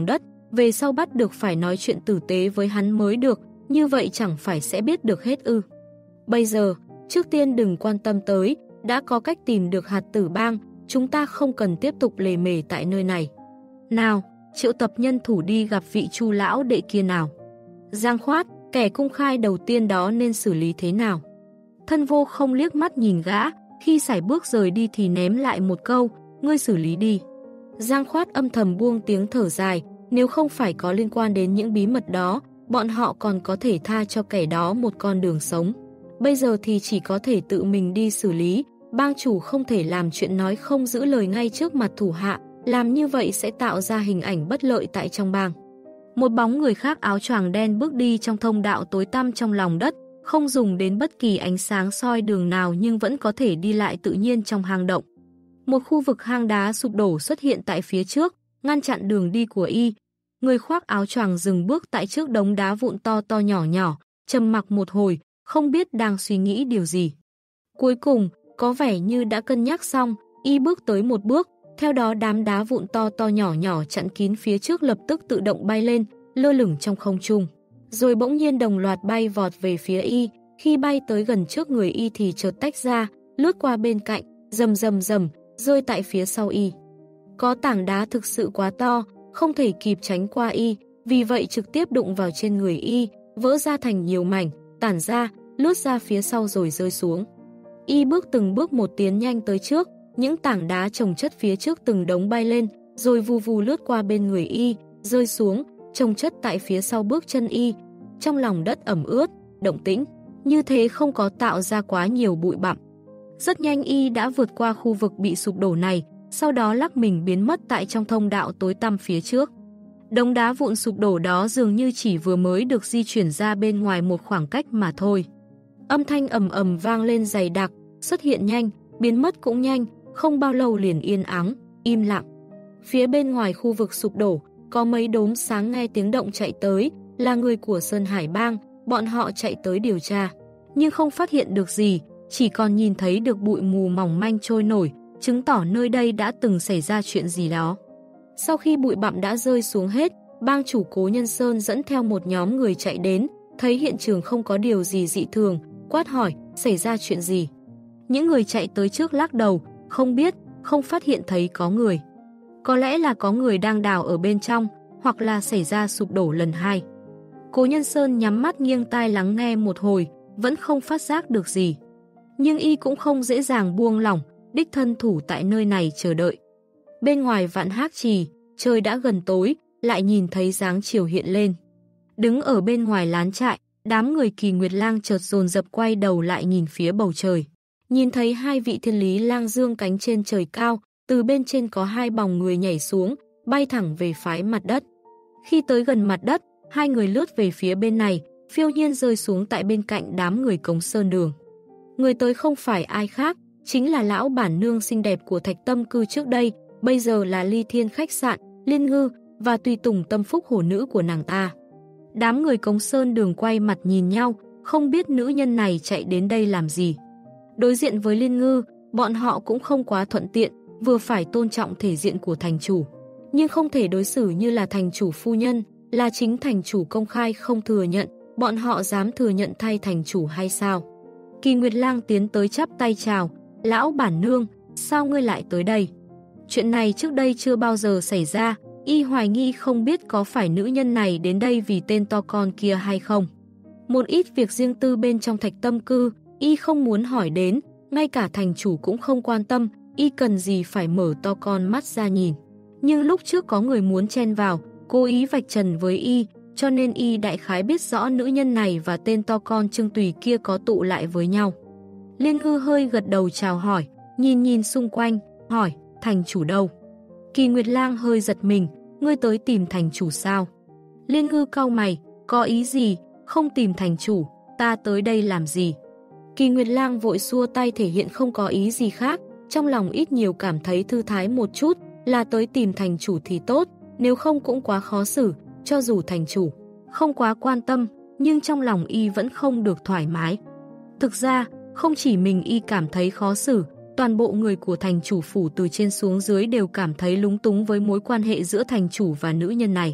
về sau bắt được phải nói chuyện tử tế với hắn mới được, như vậy chẳng phải sẽ biết được hết ư. Bây giờ, trước tiên đừng quan tâm tới, đã có cách tìm được hạt tử bang, chúng ta không cần tiếp tục lề mề tại nơi này. Nào, triệu tập nhân thủ đi gặp vị Chu lão đệ kia nào. Giang Khoát, kẻ công khai đầu tiên đó nên xử lý thế nào? Thân Vô không liếc mắt nhìn gã, khi sải bước rời đi thì ném lại một câu, ngươi xử lý đi. Giang Khoát âm thầm buông tiếng thở dài, nếu không phải có liên quan đến những bí mật đó, bọn họ còn có thể tha cho kẻ đó một con đường sống. Bây giờ thì chỉ có thể tự mình đi xử lý, bang chủ không thể làm chuyện nói không giữ lời ngay trước mặt thủ hạ, làm như vậy sẽ tạo ra hình ảnh bất lợi tại trong bang. Một bóng người khác áo choàng đen bước đi trong thông đạo tối tăm trong lòng đất, không dùng đến bất kỳ ánh sáng soi đường nào nhưng vẫn có thể đi lại tự nhiên trong hang động. Một khu vực hang đá sụp đổ xuất hiện tại phía trước, ngăn chặn đường đi của y. Người khoác áo choàng dừng bước tại trước đống đá vụn to to nhỏ nhỏ, trầm mặc một hồi, không biết đang suy nghĩ điều gì. Cuối cùng, có vẻ như đã cân nhắc xong, y bước tới một bước, theo đó đám đá vụn to to nhỏ nhỏ chặn kín phía trước lập tức tự động bay lên, lơ lửng trong không trung. Rồi bỗng nhiên đồng loạt bay vọt về phía y, khi bay tới gần trước người y thì chợt tách ra, lướt qua bên cạnh, rầm rầm rầm, rơi tại phía sau y. Có tảng đá thực sự quá to, không thể kịp tránh qua y, vì vậy trực tiếp đụng vào trên người y, vỡ ra thành nhiều mảnh, tản ra, lướt ra phía sau rồi rơi xuống. Y bước từng bước một tiến nhanh tới trước, những tảng đá chồng chất phía trước từng đống bay lên, rồi vù vù lướt qua bên người y, rơi xuống, chồng chất tại phía sau bước chân y. Trong lòng đất ẩm ướt, động tĩnh, như thế không có tạo ra quá nhiều bụi bặm. Rất nhanh y đã vượt qua khu vực bị sụp đổ này, sau đó lắc mình biến mất tại trong thông đạo tối tăm phía trước. Đống đá vụn sụp đổ đó dường như chỉ vừa mới được di chuyển ra bên ngoài một khoảng cách mà thôi. Âm thanh ầm ầm vang lên dày đặc, xuất hiện nhanh, biến mất cũng nhanh, không bao lâu liền yên ắng, im lặng. Phía bên ngoài khu vực sụp đổ, có mấy đốm sáng nghe tiếng động chạy tới, là người của Sơn Hải Bang, bọn họ chạy tới điều tra. Nhưng không phát hiện được gì, chỉ còn nhìn thấy được bụi mù mỏng manh trôi nổi, chứng tỏ nơi đây đã từng xảy ra chuyện gì đó. Sau khi bụi bặm đã rơi xuống hết, bang chủ Cố Nhân Sơn dẫn theo một nhóm người chạy đến, thấy hiện trường không có điều gì dị thường, quát hỏi, xảy ra chuyện gì? Những người chạy tới trước lắc đầu, không biết, không phát hiện thấy có người. Có lẽ là có người đang đào ở bên trong, hoặc là xảy ra sụp đổ lần hai. Cố Nhân Sơn nhắm mắt nghiêng tai lắng nghe một hồi, vẫn không phát giác được gì. Nhưng y cũng không dễ dàng buông lỏng, đích thân thủ tại nơi này chờ đợi. Bên ngoài Vạn Hác Trì, trời đã gần tối, lại nhìn thấy dáng chiều hiện lên. Đứng ở bên ngoài lán trại, đám người Kỳ Nguyệt Lang chợt dồn dập quay đầu lại nhìn phía bầu trời. Nhìn thấy hai vị thiên lý lang dương cánh trên trời cao, từ bên trên có hai bóng người nhảy xuống, bay thẳng về phái mặt đất. Khi tới gần mặt đất, hai người lướt về phía bên này, phiêu nhiên rơi xuống tại bên cạnh đám người Cống Sơn Đường. Người tới không phải ai khác, chính là lão bản nương xinh đẹp của Thạch Tâm Cư trước đây, bây giờ là Ly Thiên khách sạn, Liên Ngư và tùy tùng tâm phúc hổ nữ của nàng ta. Đám người Cống Sơn Đường quay mặt nhìn nhau, không biết nữ nhân này chạy đến đây làm gì. Đối diện với Liên Ngư, bọn họ cũng không quá thuận tiện, vừa phải tôn trọng thể diện của thành chủ, nhưng không thể đối xử như là thành chủ phu nhân, là chính thành chủ công khai không thừa nhận, bọn họ dám thừa nhận thay thành chủ hay sao? Kỳ Nguyệt Lang tiến tới chắp tay chào, lão bản nương, sao ngươi lại tới đây? Chuyện này trước đây chưa bao giờ xảy ra, y hoài nghi không biết có phải nữ nhân này đến đây vì tên to con kia hay không. Một ít việc riêng tư bên trong Thạch Tâm Cư, y không muốn hỏi đến, ngay cả thành chủ cũng không quan tâm, y cần gì phải mở to con mắt ra nhìn. Nhưng lúc trước có người muốn chen vào, cố ý vạch trần với y, cho nên y đại khái biết rõ nữ nhân này và tên to con Trương Tùy kia có tụ lại với nhau. Liên Ngư hơi gật đầu chào hỏi, nhìn nhìn xung quanh, hỏi, thành chủ đâu? Kỳ Nguyệt Lang hơi giật mình, ngươi tới tìm thành chủ sao? Liên Ngư cau mày, có ý gì, không tìm thành chủ, ta tới đây làm gì? Kỳ Nguyệt Lang vội xua tay thể hiện không có ý gì khác, trong lòng ít nhiều cảm thấy thư thái một chút, là tới tìm thành chủ thì tốt, nếu không cũng quá khó xử, cho dù thành chủ không quá quan tâm, nhưng trong lòng y vẫn không được thoải mái. Thực ra, không chỉ mình y cảm thấy khó xử, toàn bộ người của thành chủ phủ từ trên xuống dưới đều cảm thấy lúng túng với mối quan hệ giữa thành chủ và nữ nhân này.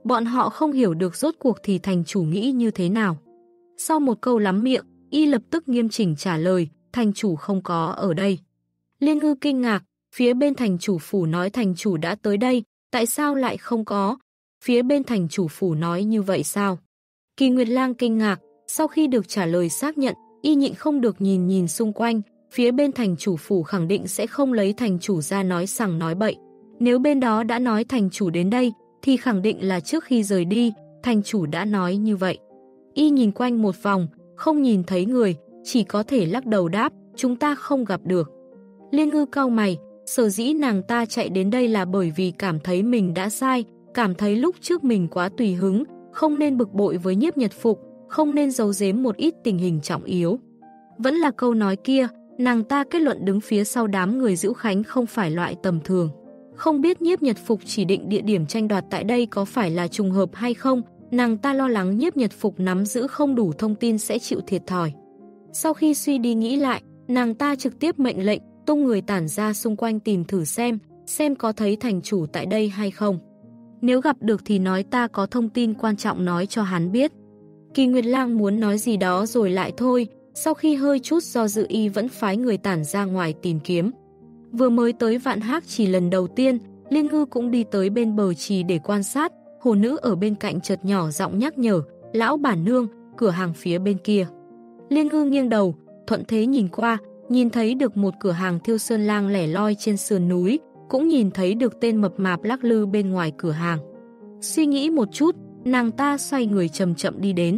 Bọn họ không hiểu được rốt cuộc thì thành chủ nghĩ như thế nào. Sau một câu lắm miệng, y lập tức nghiêm chỉnh trả lời, thành chủ không có ở đây. Liên Ngư kinh ngạc, phía bên thành chủ phủ nói thành chủ đã tới đây, tại sao lại không có? Phía bên thành chủ phủ nói như vậy sao? Kỳ Nguyệt Lang kinh ngạc, sau khi được trả lời xác nhận, y nhịn không được nhìn nhìn xung quanh, phía bên thành chủ phủ khẳng định sẽ không lấy thành chủ ra nói sằng nói bậy. Nếu bên đó đã nói thành chủ đến đây, thì khẳng định là trước khi rời đi, thành chủ đã nói như vậy. Y nhìn quanh một vòng, không nhìn thấy người, chỉ có thể lắc đầu đáp, chúng ta không gặp được. Liên Ngư cau mày, sở dĩ nàng ta chạy đến đây là bởi vì cảm thấy mình đã sai, cảm thấy lúc trước mình quá tùy hứng, không nên bực bội với Nhiếp Nhật Phục, không nên giấu giếm một ít tình hình trọng yếu. Vẫn là câu nói kia, nàng ta kết luận đứng phía sau đám người Dữu Khánh không phải loại tầm thường. Không biết Nhiếp Nhật Phục chỉ định địa điểm tranh đoạt tại đây có phải là trùng hợp hay không, nàng ta lo lắng Nhiếp Nhật Phục nắm giữ không đủ thông tin sẽ chịu thiệt thòi. Sau khi suy đi nghĩ lại, nàng ta trực tiếp mệnh lệnh, tung người tản ra xung quanh tìm thử xem, xem có thấy thành chủ tại đây hay không. Nếu gặp được thì nói ta có thông tin quan trọng nói cho hắn biết. Kỳ Nguyệt Lang muốn nói gì đó rồi lại thôi, sau khi hơi chút do dự y vẫn phái người tản ra ngoài tìm kiếm. Vừa mới tới Vạn Hác Trì lần đầu tiên, Liên Ngư cũng đi tới bên bờ trì để quan sát, hồ nữ ở bên cạnh chợt nhỏ giọng nhắc nhở, lão bản nương, cửa hàng phía bên kia. Liên Ngư nghiêng đầu, thuận thế nhìn qua, nhìn thấy được một cửa hàng thiêu sơn lang lẻ loi trên sườn núi, cũng nhìn thấy được tên mập mạp lắc lư bên ngoài cửa hàng. Suy nghĩ một chút, nàng ta xoay người chậm chậm đi đến.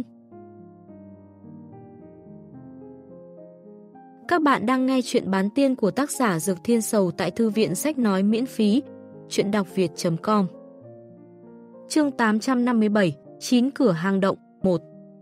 Các bạn đang nghe chuyện bán tiên của tác giả Dược Thiên Sầu tại thư viện sách nói miễn phí, chuyện đọc việt chấm com. Chương tám trăm năm mươi bảy, chín cửa hang động, một.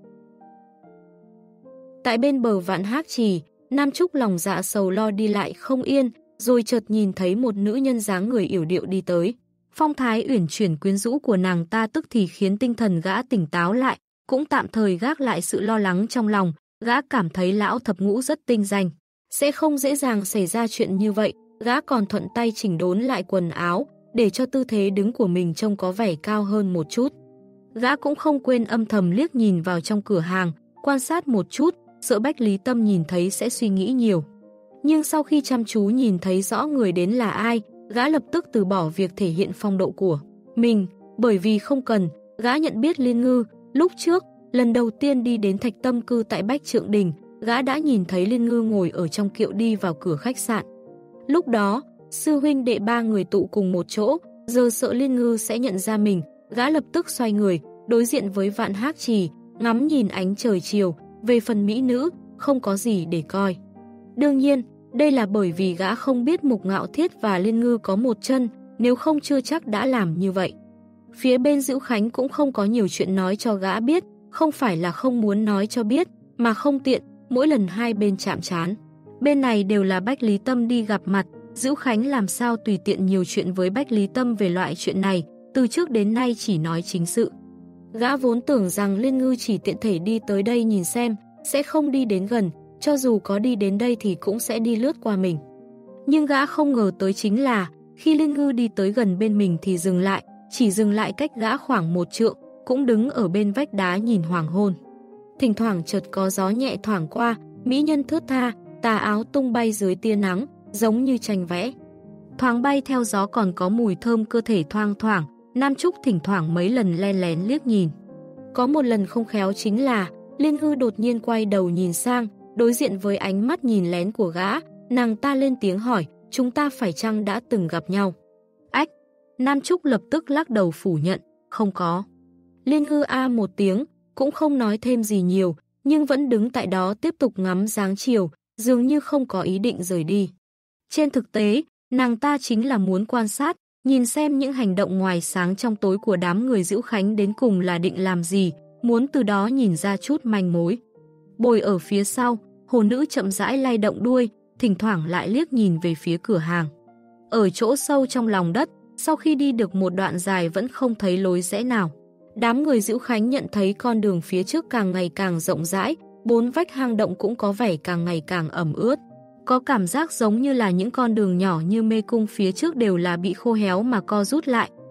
Tại bên bờ Vạn Hác Trì, Nam Trúc lòng dạ sầu lo đi lại không yên, rồi chợt nhìn thấy một nữ nhân dáng người yểu điệu đi tới. Phong thái uyển chuyển quyến rũ của nàng ta tức thì khiến tinh thần gã tỉnh táo lại, cũng tạm thời gác lại sự lo lắng trong lòng, gã cảm thấy lão thập ngũ rất tinh danh. Sẽ không dễ dàng xảy ra chuyện như vậy, gã còn thuận tay chỉnh đốn lại quần áo, để cho tư thế đứng của mình trông có vẻ cao hơn một chút. Gã cũng không quên âm thầm liếc nhìn vào trong cửa hàng, quan sát một chút, sợ Bách Lý Tâm nhìn thấy sẽ suy nghĩ nhiều. Nhưng sau khi chăm chú nhìn thấy rõ người đến là ai, gã lập tức từ bỏ việc thể hiện phong độ của mình, bởi vì không cần, gã nhận biết Liên Ngư. Lúc trước, lần đầu tiên đi đến Thạch Tâm Cư tại Bách Trượng Đình, gã đã nhìn thấy Liên Ngư ngồi ở trong kiệu đi vào cửa khách sạn. Lúc đó, sư huynh đệ ba người tụ cùng một chỗ, giờ sợ Liên Ngư sẽ nhận ra mình, gã lập tức xoay người, đối diện với Vạn Hác Trì, ngắm nhìn ánh trời chiều, về phần mỹ nữ, không có gì để coi. Đương nhiên, đây là bởi vì gã không biết Mục Ngạo Thiết và Liên Ngư có một chân, nếu không chưa chắc đã làm như vậy. Phía bên Dữu Khánh cũng không có nhiều chuyện nói cho gã biết, không phải là không muốn nói cho biết, mà không tiện, mỗi lần hai bên chạm trán. Bên này đều là Bách Lý Tâm đi gặp mặt, Dữu Khánh làm sao tùy tiện nhiều chuyện với Bách Lý Tâm về loại chuyện này, từ trước đến nay chỉ nói chính sự. Gã vốn tưởng rằng Liên Ngư chỉ tiện thể đi tới đây nhìn xem, sẽ không đi đến gần, cho dù có đi đến đây thì cũng sẽ đi lướt qua mình. Nhưng gã không ngờ tới chính là, khi Liên Ngư đi tới gần bên mình thì dừng lại, chỉ dừng lại cách gã khoảng một trượng, cũng đứng ở bên vách đá nhìn hoàng hôn. Thỉnh thoảng chợt có gió nhẹ thoảng qua, mỹ nhân thướt tha, tà áo tung bay dưới tia nắng, giống như tranh vẽ. Thoáng bay theo gió còn có mùi thơm cơ thể thoang thoảng, Nam Trúc thỉnh thoảng mấy lần len lén liếc nhìn. Có một lần không khéo chính là, Liên Ngư đột nhiên quay đầu nhìn sang, đối diện với ánh mắt nhìn lén của gã, nàng ta lên tiếng hỏi, chúng ta phải chăng đã từng gặp nhau? Ách! Nam Trúc lập tức lắc đầu phủ nhận, không có. Liên Ngư a một tiếng, cũng không nói thêm gì nhiều, nhưng vẫn đứng tại đó tiếp tục ngắm dáng chiều, dường như không có ý định rời đi. Trên thực tế, nàng ta chính là muốn quan sát, nhìn xem những hành động ngoài sáng trong tối của đám người Dữu Khánh đến cùng là định làm gì, muốn từ đó nhìn ra chút manh mối. Bồi ở phía sau, hồ nữ chậm rãi lay động đuôi, thỉnh thoảng lại liếc nhìn về phía cửa hàng. Ở chỗ sâu trong lòng đất, sau khi đi được một đoạn dài vẫn không thấy lối rẽ nào. Đám người Dữu Khánh nhận thấy con đường phía trước càng ngày càng rộng rãi, bốn vách hang động cũng có vẻ càng ngày càng ẩm ướt. Có cảm giác giống như là những con đường nhỏ như mê cung phía trước đều là bị khô héo mà co rút lại,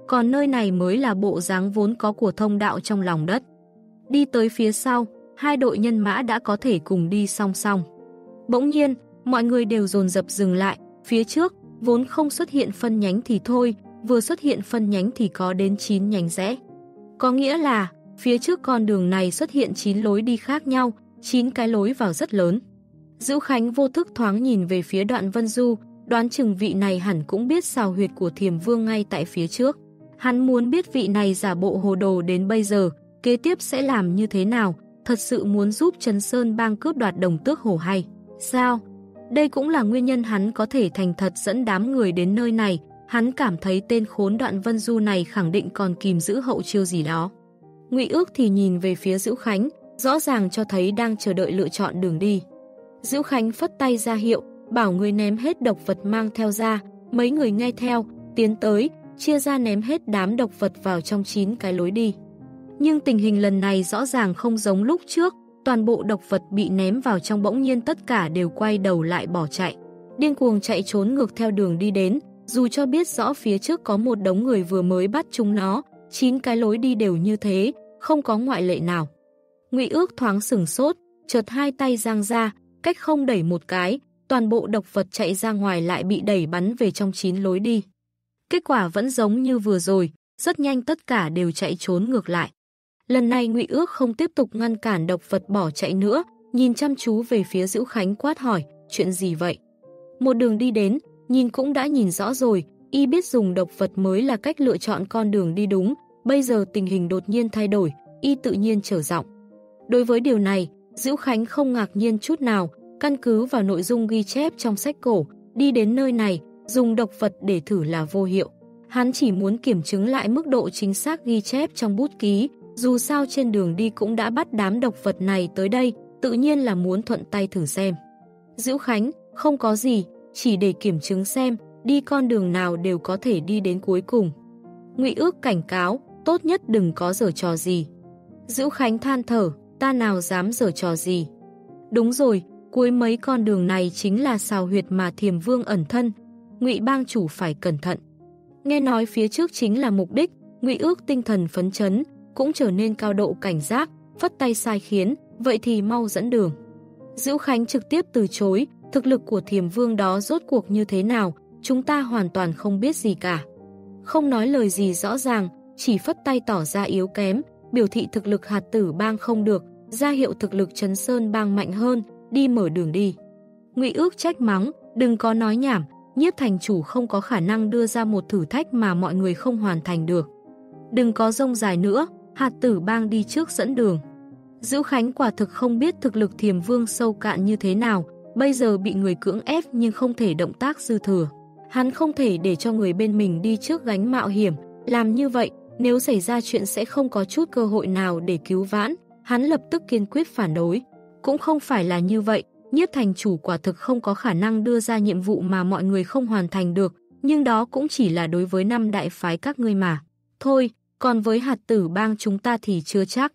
còn nơi này mới là bộ dáng vốn có của thông đạo trong lòng đất. Đi tới phía sau, hai đội nhân mã đã có thể cùng đi song song. Bỗng nhiên, mọi người đều dồn dập dừng lại, phía trước, vốn không xuất hiện phân nhánh thì thôi, vừa xuất hiện phân nhánh thì có đến chín nhánh rẽ. Có nghĩa là, phía trước con đường này xuất hiện chín lối đi khác nhau, chín cái lối vào rất lớn. Dữu Khánh vô thức thoáng nhìn về phía Đoạn Vân Du, đoán chừng vị này hẳn cũng biết xào huyệt của Thiềm Vương ngay tại phía trước. Hắn muốn biết vị này giả bộ hồ đồ đến bây giờ, kế tiếp sẽ làm như thế nào, thật sự muốn giúp Trấn Sơn Bang cướp đoạt Đồng Tước Hổ hay sao? Đây cũng là nguyên nhân hắn có thể thành thật dẫn đám người đến nơi này, hắn cảm thấy tên khốn Đoạn Vân Du này khẳng định còn kìm giữ hậu chiêu gì đó. Ngụy Ước thì nhìn về phía Dữu Khánh, rõ ràng cho thấy đang chờ đợi lựa chọn đường đi. Dữu Khánh phất tay ra hiệu, bảo người ném hết độc vật mang theo ra, mấy người nghe theo, tiến tới, chia ra ném hết đám độc vật vào trong chín cái lối đi. Nhưng tình hình lần này rõ ràng không giống lúc trước, toàn bộ độc vật bị ném vào trong bỗng nhiên tất cả đều quay đầu lại bỏ chạy. Điên cuồng chạy trốn ngược theo đường đi đến, dù cho biết rõ phía trước có một đống người vừa mới bắt chúng nó, chín cái lối đi đều như thế, không có ngoại lệ nào. Ngụy Ước thoáng sửng sốt, chợt hai tay giang ra, cách không đẩy một cái, toàn bộ độc vật chạy ra ngoài lại bị đẩy bắn về trong chín lối đi. Kết quả vẫn giống như vừa rồi, rất nhanh tất cả đều chạy trốn ngược lại. Lần này Ngụy Ước không tiếp tục ngăn cản độc vật bỏ chạy nữa, nhìn chăm chú về phía Dữu Khánh quát hỏi, chuyện gì vậy? Một đường đi đến, nhìn cũng đã nhìn rõ rồi, y biết dùng độc vật mới là cách lựa chọn con đường đi đúng, bây giờ tình hình đột nhiên thay đổi, y tự nhiên trở giọng. Đối với điều này, Dữu Khánh không ngạc nhiên chút nào, căn cứ vào nội dung ghi chép trong sách cổ, đi đến nơi này, dùng độc vật để thử là vô hiệu. Hắn chỉ muốn kiểm chứng lại mức độ chính xác ghi chép trong bút ký, dù sao trên đường đi cũng đã bắt đám độc vật này tới đây, tự nhiên là muốn thuận tay thử xem. Dữu Khánh, không có gì, chỉ để kiểm chứng xem, đi con đường nào đều có thể đi đến cuối cùng. Ngụy Ước cảnh cáo, tốt nhất đừng có giở trò gì. Dữu Khánh than thở, ta nào dám giở trò gì. Đúng rồi, cuối mấy con đường này chính là xào huyệt mà Thiềm Vương ẩn thân, Ngụy bang chủ phải cẩn thận. Nghe nói phía trước chính là mục đích, Ngụy Ước tinh thần phấn chấn, cũng trở nên cao độ cảnh giác, phất tay sai khiến, vậy thì mau dẫn đường. Dữu Khánh trực tiếp từ chối, thực lực của Thiềm Vương đó rốt cuộc như thế nào, chúng ta hoàn toàn không biết gì cả. Không nói lời gì rõ ràng, chỉ phất tay tỏ ra yếu kém, biểu thị thực lực Hạt Tử Bang không được, ra hiệu thực lực Trấn Sơn Bang mạnh hơn, đi mở đường đi. Ngụy Ước trách mắng, đừng có nói nhảm, Nhiếp thành chủ không có khả năng đưa ra một thử thách mà mọi người không hoàn thành được. Đừng có rông dài nữa, Hạt Tử Bang đi trước dẫn đường. Dữu Khánh quả thực không biết thực lực Thiềm Vương sâu cạn như thế nào, bây giờ bị người cưỡng ép nhưng không thể động tác dư thừa. Hắn không thể để cho người bên mình đi trước gánh mạo hiểm, làm như vậy, nếu xảy ra chuyện sẽ không có chút cơ hội nào để cứu vãn, hắn lập tức kiên quyết phản đối. Cũng không phải là như vậy, Nhiếp thành chủ quả thực không có khả năng đưa ra nhiệm vụ mà mọi người không hoàn thành được, nhưng đó cũng chỉ là đối với năm đại phái các ngươi mà. Thôi, còn với Hạt Tử Bang chúng ta thì chưa chắc.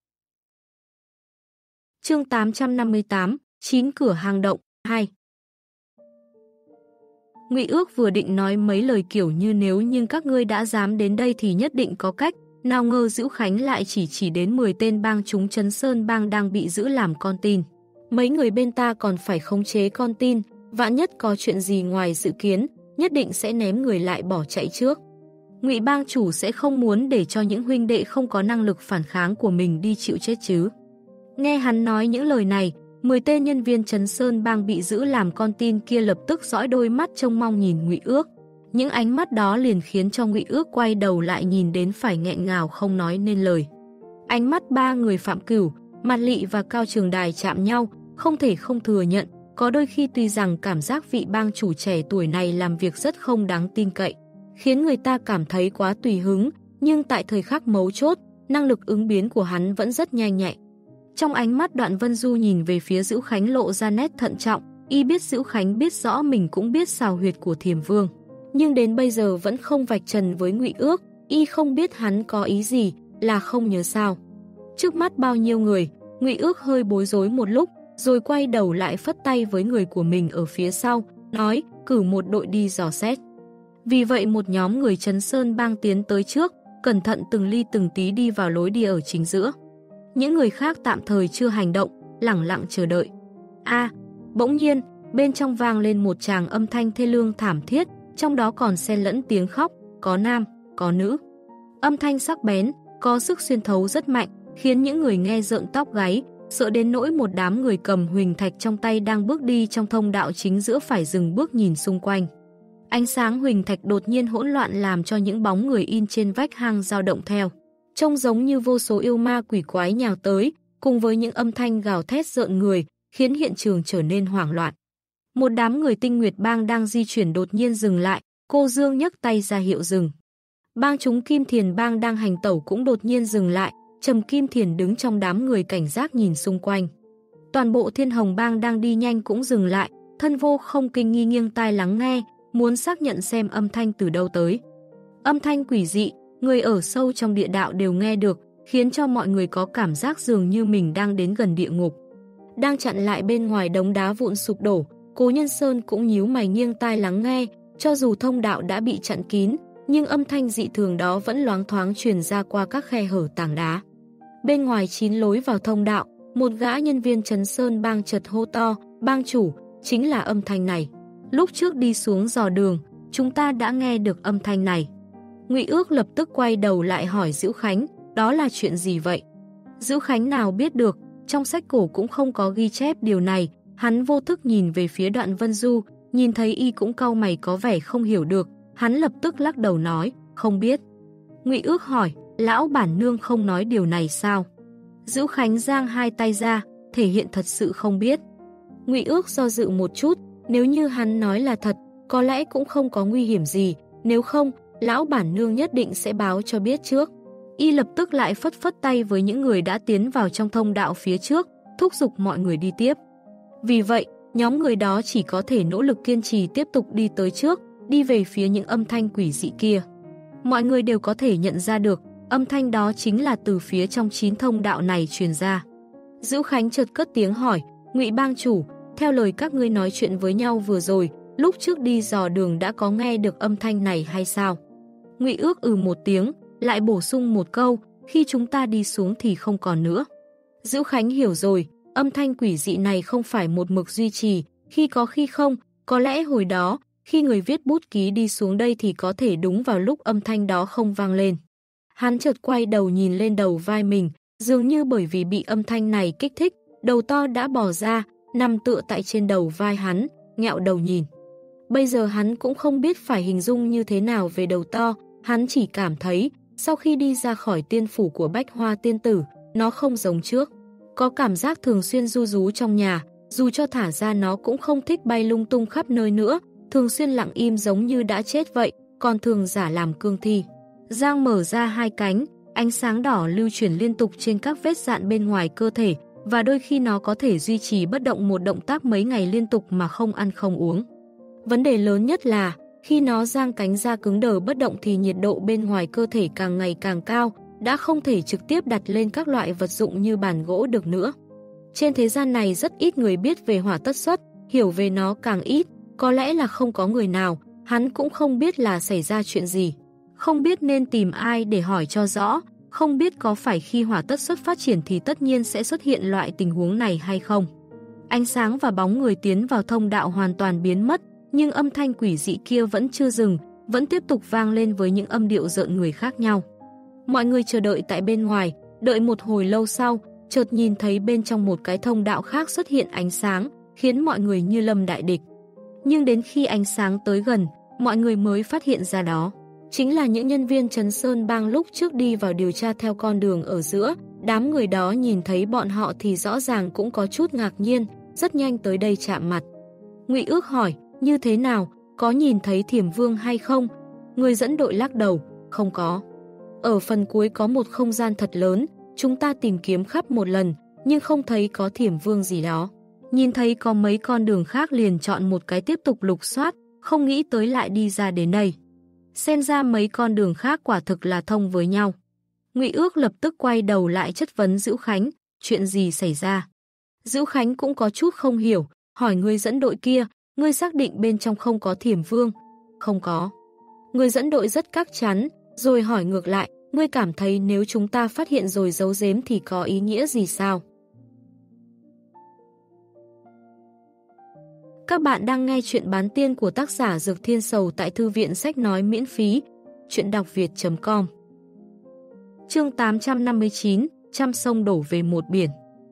Chương tám trăm năm mươi tám, chín cửa hang động, hai. Ngụy Ước vừa định nói mấy lời kiểu như nếu nhưng các ngươi đã dám đến đây thì nhất định có cách, nào ngờ Dữu Khánh lại chỉ chỉ đến mười tên bang chúng Trấn Sơn Bang đang bị giữ làm con tin. Mấy người bên ta còn phải khống chế con tin, vạn nhất có chuyện gì ngoài dự kiến, nhất định sẽ ném người lại bỏ chạy trước. Ngụy bang chủ sẽ không muốn để cho những huynh đệ không có năng lực phản kháng của mình đi chịu chết chứ. Nghe hắn nói những lời này, mười tên nhân viên Trấn Sơn Bang bị giữ làm con tin kia lập tức dõi đôi mắt trông mong nhìn Ngụy Ước. Những ánh mắt đó liền khiến cho Ngụy Ước quay đầu lại nhìn đến phải nghẹn ngào không nói nên lời. Ánh mắt ba người Phạm Cửu, Mạt Lị và Cao Trường Đài chạm nhau, không thể không thừa nhận, có đôi khi tuy rằng cảm giác vị bang chủ trẻ tuổi này làm việc rất không đáng tin cậy, khiến người ta cảm thấy quá tùy hứng, nhưng tại thời khắc mấu chốt, năng lực ứng biến của hắn vẫn rất nhanh nhạy. Trong ánh mắt Đoạn Vân Du nhìn về phía Dữu Khánh lộ ra nét thận trọng, y biết Dữu Khánh biết rõ mình cũng biết xào huyệt của Thiềm Vương, nhưng đến bây giờ vẫn không vạch trần với Ngụy Ước, y không biết hắn có ý gì, là không nhớ sao. Trước mắt bao nhiêu người, Ngụy Ước hơi bối rối một lúc, rồi quay đầu lại phất tay với người của mình ở phía sau, nói, cử một đội đi dò xét. Vì vậy một nhóm người Trấn Sơn Bang tiến tới trước, cẩn thận từng ly từng tí đi vào lối đi ở chính giữa. Những người khác tạm thời chưa hành động, lẳng lặng chờ đợi. A, bỗng nhiên, bên trong vang lên một tràng âm thanh thê lương thảm thiết, trong đó còn xen lẫn tiếng khóc, có nam, có nữ. Âm thanh sắc bén, có sức xuyên thấu rất mạnh, khiến những người nghe rợn tóc gáy, sợ đến nỗi một đám người cầm huỳnh thạch trong tay đang bước đi trong thông đạo chính giữa phải dừng bước nhìn xung quanh. Ánh sáng huỳnh thạch đột nhiên hỗn loạn làm cho những bóng người in trên vách hang dao động theo. Trông giống như vô số yêu ma quỷ quái nhào tới, cùng với những âm thanh gào thét rợn người, khiến hiện trường trở nên hoảng loạn. Một đám người Tinh Nguyệt Bang đang di chuyển đột nhiên dừng lại, cô Dương nhấc tay ra hiệu dừng. Bang chúng Kim Thiền Bang đang hành tẩu cũng đột nhiên dừng lại, Trầm Kim Thiền đứng trong đám người cảnh giác nhìn xung quanh. Toàn bộ Thiên Hồng Bang đang đi nhanh cũng dừng lại, Thân Vô không kinh nghi nghiêng tai lắng nghe, muốn xác nhận xem âm thanh từ đâu tới. Âm thanh quỷ dị, người ở sâu trong địa đạo đều nghe được, khiến cho mọi người có cảm giác dường như mình đang đến gần địa ngục. Đang chặn lại bên ngoài đống đá vụn sụp đổ, Cố Nhân Sơn cũng nhíu mày nghiêng tai lắng nghe, cho dù thông đạo đã bị chặn kín, nhưng âm thanh dị thường đó vẫn loáng thoáng truyền ra qua các khe hở tảng đá. Bên ngoài chín lối vào thông đạo, một gã nhân viên Trấn Sơn Bang chợt hô to, "Bang chủ, chính là âm thanh này. Lúc trước đi xuống dò đường, chúng ta đã nghe được âm thanh này." Ngụy Ước lập tức quay đầu lại hỏi Dữu Khánh, đó là chuyện gì vậy? Dữu Khánh nào biết được, trong sách cổ cũng không có ghi chép điều này, hắn vô thức nhìn về phía Đoạn Vân Du, nhìn thấy y cũng cau mày có vẻ không hiểu được, hắn lập tức lắc đầu nói, không biết. Ngụy Ước hỏi, lão bản nương không nói điều này sao? Dữu Khánh giang hai tay ra, thể hiện thật sự không biết. Ngụy Ước do dự một chút, nếu như hắn nói là thật, có lẽ cũng không có nguy hiểm gì, nếu không, lão bản nương nhất định sẽ báo cho biết trước. Y lập tức lại phất phất tay với những người đã tiến vào trong thông đạo phía trước, thúc giục mọi người đi tiếp. Vì vậy, nhóm người đó chỉ có thể nỗ lực kiên trì tiếp tục đi tới trước, đi về phía những âm thanh quỷ dị kia. Mọi người đều có thể nhận ra được, âm thanh đó chính là từ phía trong chín thông đạo này truyền ra. Dữu Khánh chợt cất tiếng hỏi, Ngụy bang chủ, theo lời các ngươi nói chuyện với nhau vừa rồi, lúc trước đi dò đường đã có nghe được âm thanh này hay sao? Ngụy Ước ừ một tiếng, lại bổ sung một câu, khi chúng ta đi xuống thì không còn nữa. Dữu Khánh hiểu rồi, âm thanh quỷ dị này không phải một mực duy trì, khi có khi không, có lẽ hồi đó, khi người viết bút ký đi xuống đây thì có thể đúng vào lúc âm thanh đó không vang lên. Hắn chợt quay đầu nhìn lên đầu vai mình, dường như bởi vì bị âm thanh này kích thích, đầu to đã bò ra, nằm tựa tại trên đầu vai hắn, nghẹo đầu nhìn. Bây giờ hắn cũng không biết phải hình dung như thế nào về đầu to, hắn chỉ cảm thấy, sau khi đi ra khỏi tiên phủ của Bách Hoa Tiên Tử, nó không giống trước. Có cảm giác thường xuyên ru rú trong nhà, dù cho thả ra nó cũng không thích bay lung tung khắp nơi nữa, thường xuyên lặng im giống như đã chết vậy, còn thường giả làm cương thi. Giang mở ra hai cánh, ánh sáng đỏ lưu chuyển liên tục trên các vết dạn bên ngoài cơ thể, và đôi khi nó có thể duy trì bất động một động tác mấy ngày liên tục mà không ăn không uống. Vấn đề lớn nhất là, khi nó giang cánh ra cứng đờ bất động thì nhiệt độ bên ngoài cơ thể càng ngày càng cao, đã không thể trực tiếp đặt lên các loại vật dụng như bàn gỗ được nữa. Trên thế gian này rất ít người biết về hỏa tất xuất, hiểu về nó càng ít, có lẽ là không có người nào, hắn cũng không biết là xảy ra chuyện gì. Không biết nên tìm ai để hỏi cho rõ, không biết có phải khi hỏa tất xuất phát triển thì tất nhiên sẽ xuất hiện loại tình huống này hay không. Ánh sáng và bóng người tiến vào thông đạo hoàn toàn biến mất, nhưng âm thanh quỷ dị kia vẫn chưa dừng, vẫn tiếp tục vang lên với những âm điệu rợn người khác nhau. Mọi người chờ đợi tại bên ngoài, đợi một hồi lâu sau, chợt nhìn thấy bên trong một cái thông đạo khác xuất hiện ánh sáng, khiến mọi người như lâm đại địch. Nhưng đến khi ánh sáng tới gần, mọi người mới phát hiện ra đó chính là những nhân viên Trấn Sơn Bang lúc trước đi vào điều tra theo con đường ở giữa. Đám người đó nhìn thấy bọn họ thì rõ ràng cũng có chút ngạc nhiên, rất nhanh tới đây chạm mặt. Ngụy Ước hỏi, như thế nào, có nhìn thấy Thiểm Vương hay không? Người dẫn đội lắc đầu, không có. Ở phần cuối có một không gian thật lớn, chúng ta tìm kiếm khắp một lần, nhưng không thấy có Thiểm Vương gì đó. Nhìn thấy có mấy con đường khác liền chọn một cái tiếp tục lục soát, không nghĩ tới lại đi ra đến đây. Xem ra mấy con đường khác quả thực là thông với nhau. Ngụy Ước lập tức quay đầu lại chất vấn Dữu Khánh, chuyện gì xảy ra? Dữu Khánh cũng có chút không hiểu, hỏi người dẫn đội kia, ngươi xác định bên trong không có Thiểm Vương? Không có. Người dẫn đội rất chắc chắn, rồi hỏi ngược lại, ngươi cảm thấy nếu chúng ta phát hiện rồi giấu giếm thì có ý nghĩa gì sao? Các bạn đang nghe chuyện bán tiên của tác giả Dược Thiên Sầu tại Thư viện Sách Nói miễn phí, chuyện đọc việt chấm com. Chương tám trăm năm mươi chín, trăm sông đổ về một biển.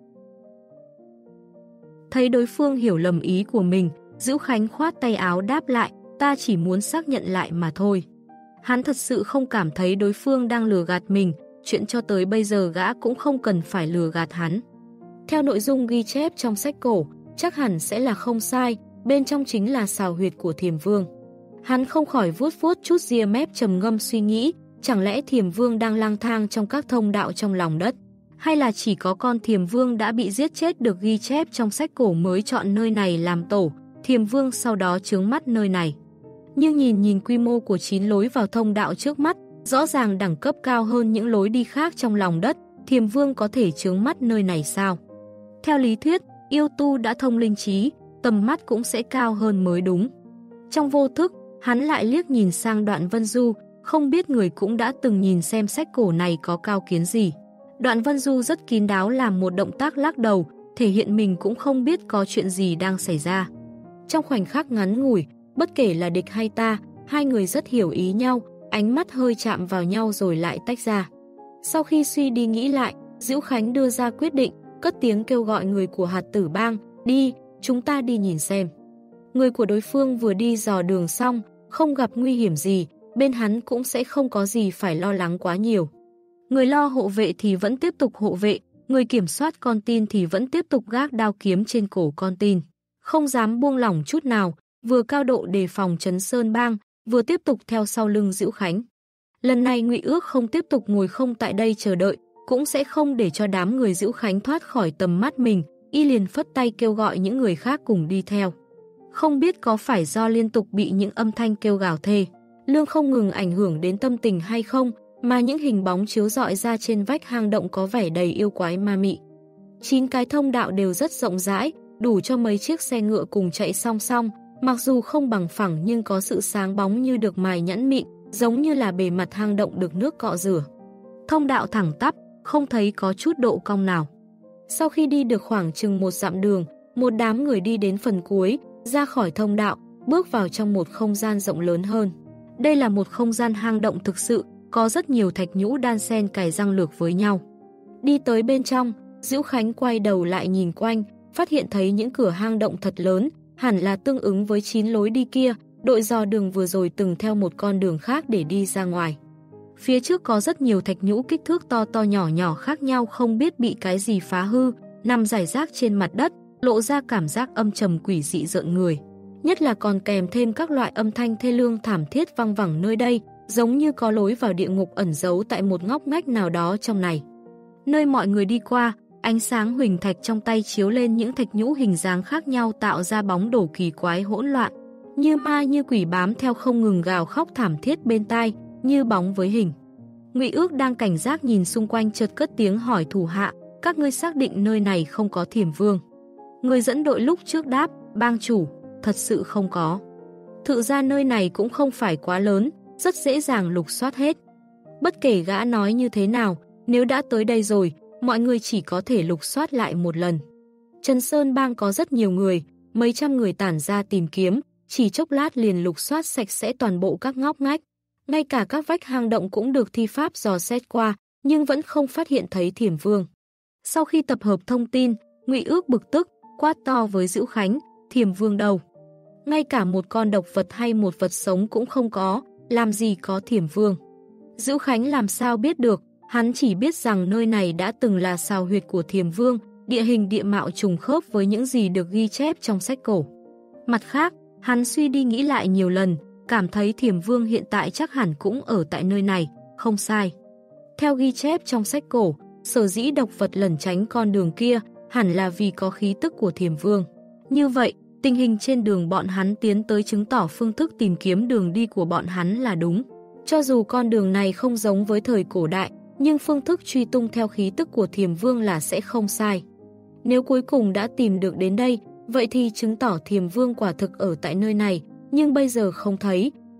Thấy đối phương hiểu lầm ý của mình, Dữu Khánh khoát tay áo đáp lại, ta chỉ muốn xác nhận lại mà thôi. Hắn thật sự không cảm thấy đối phương đang lừa gạt mình, chuyện cho tới bây giờ gã cũng không cần phải lừa gạt hắn. Theo nội dung ghi chép trong sách cổ, chắc hẳn sẽ là không sai, bên trong chính là sào huyệt của Thiềm Vương. Hắn không khỏi vuốt vuốt chút ria mép trầm ngâm suy nghĩ, chẳng lẽ Thiềm Vương đang lang thang trong các thông đạo trong lòng đất? Hay là chỉ có con Thiềm Vương đã bị giết chết được ghi chép trong sách cổ mới chọn nơi này làm tổ, Thiềm Vương sau đó chướng mắt nơi này? Nhưng nhìn nhìn quy mô của chín lối vào thông đạo trước mắt, rõ ràng đẳng cấp cao hơn những lối đi khác trong lòng đất, Thiềm Vương có thể chướng mắt nơi này sao? Theo lý thuyết, yêu tu đã thông linh trí, tầm mắt cũng sẽ cao hơn mới đúng. Trong vô thức, hắn lại liếc nhìn sang Đoạn Vân Du, không biết người cũng đã từng nhìn xem sách cổ này có cao kiến gì. Đoạn Vân Du rất kín đáo làm một động tác lắc đầu, thể hiện mình cũng không biết có chuyện gì đang xảy ra. Trong khoảnh khắc ngắn ngủi, bất kể là địch hay ta, hai người rất hiểu ý nhau, ánh mắt hơi chạm vào nhau rồi lại tách ra. Sau khi suy đi nghĩ lại, Dữu Khánh đưa ra quyết định, cất tiếng kêu gọi người của Hạt Tử Bang, đi, chúng ta đi nhìn xem. Người của đối phương vừa đi dò đường xong, không gặp nguy hiểm gì, bên hắn cũng sẽ không có gì phải lo lắng quá nhiều. Người lo hộ vệ thì vẫn tiếp tục hộ vệ, người kiểm soát con tin thì vẫn tiếp tục gác đao kiếm trên cổ con tin. Không dám buông lỏng chút nào, vừa cao độ đề phòng Trấn Sơn Bang, vừa tiếp tục theo sau lưng Dữu Khánh. Lần này Ngụy Ước không tiếp tục ngồi không tại đây chờ đợi, cũng sẽ không để cho đám người Dữu Khánh thoát khỏi tầm mắt mình, y liền phất tay kêu gọi những người khác cùng đi theo. Không biết có phải do liên tục bị những âm thanh kêu gào thê lương không ngừng ảnh hưởng đến tâm tình hay không, mà những hình bóng chiếu rọi ra trên vách hang động có vẻ đầy yêu quái ma mị. Chín cái thông đạo đều rất rộng rãi, đủ cho mấy chiếc xe ngựa cùng chạy song song, mặc dù không bằng phẳng nhưng có sự sáng bóng như được mài nhẵn mịn, giống như là bề mặt hang động được nước cọ rửa. Thông đạo thẳng tắp, không thấy có chút độ cong nào. Sau khi đi được khoảng chừng một dặm đường, một đám người đi đến phần cuối, ra khỏi thông đạo, bước vào trong một không gian rộng lớn hơn. Đây là một không gian hang động thực sự, có rất nhiều thạch nhũ đan xen cài răng lược với nhau. Đi tới bên trong, Dữu Khánh quay đầu lại nhìn quanh, phát hiện thấy những cửa hang động thật lớn, hẳn là tương ứng với chín lối đi kia, đội dò đường vừa rồi từng theo một con đường khác để đi ra ngoài. Phía trước có rất nhiều thạch nhũ kích thước to to nhỏ nhỏ khác nhau không biết bị cái gì phá hư, nằm rải rác trên mặt đất, lộ ra cảm giác âm trầm quỷ dị rợn người. Nhất là còn kèm thêm các loại âm thanh thê lương thảm thiết văng vẳng nơi đây, giống như có lối vào địa ngục ẩn giấu tại một ngóc ngách nào đó trong này. Nơi mọi người đi qua, ánh sáng huỳnh thạch trong tay chiếu lên những thạch nhũ hình dáng khác nhau tạo ra bóng đổ kỳ quái hỗn loạn, như ma như quỷ bám theo không ngừng gào khóc thảm thiết bên tai, như bóng với hình. Ngụy Ước đang cảnh giác nhìn xung quanh chợt cất tiếng hỏi thủ hạ, các ngươi xác định nơi này không có Thiềm Vương? Người dẫn đội lúc trước đáp, bang chủ, thật sự không có. Thực ra nơi này cũng không phải quá lớn, rất dễ dàng lục soát hết. Bất kể gã nói như thế nào, nếu đã tới đây rồi, mọi người chỉ có thể lục soát lại một lần. Trấn Sơn Bang có rất nhiều người, mấy trăm người tản ra tìm kiếm, chỉ chốc lát liền lục soát sạch sẽ toàn bộ các ngóc ngách. Ngay cả các vách hang động cũng được thi pháp dò xét qua, nhưng vẫn không phát hiện thấy Thiềm Vương. Sau khi tập hợp thông tin, Ngụy Ước bực tức, quát to với Dữu Khánh, Thiềm Vương đâu? Ngay cả một con độc vật hay một vật sống cũng không có, làm gì có Thiềm Vương? Dữu Khánh làm sao biết được, hắn chỉ biết rằng nơi này đã từng là sào huyệt của Thiềm Vương, địa hình địa mạo trùng khớp với những gì được ghi chép trong sách cổ. Mặt khác, hắn suy đi nghĩ lại nhiều lần, cảm thấy Thiềm Vương hiện tại chắc hẳn cũng ở tại nơi này, không sai. Theo ghi chép trong sách cổ, sở dĩ độc vật lẩn tránh con đường kia hẳn là vì có khí tức của Thiềm Vương. Như vậy, tình hình trên đường bọn hắn tiến tới chứng tỏ phương thức tìm kiếm đường đi của bọn hắn là đúng. Cho dù con đường này không giống với thời cổ đại, nhưng phương thức truy tung theo khí tức của Thiềm Vương là sẽ không sai. Nếu cuối cùng đã tìm được đến đây, vậy thì chứng tỏ Thiềm Vương quả thực ở tại nơi này, nhưng bây giờ không thấy,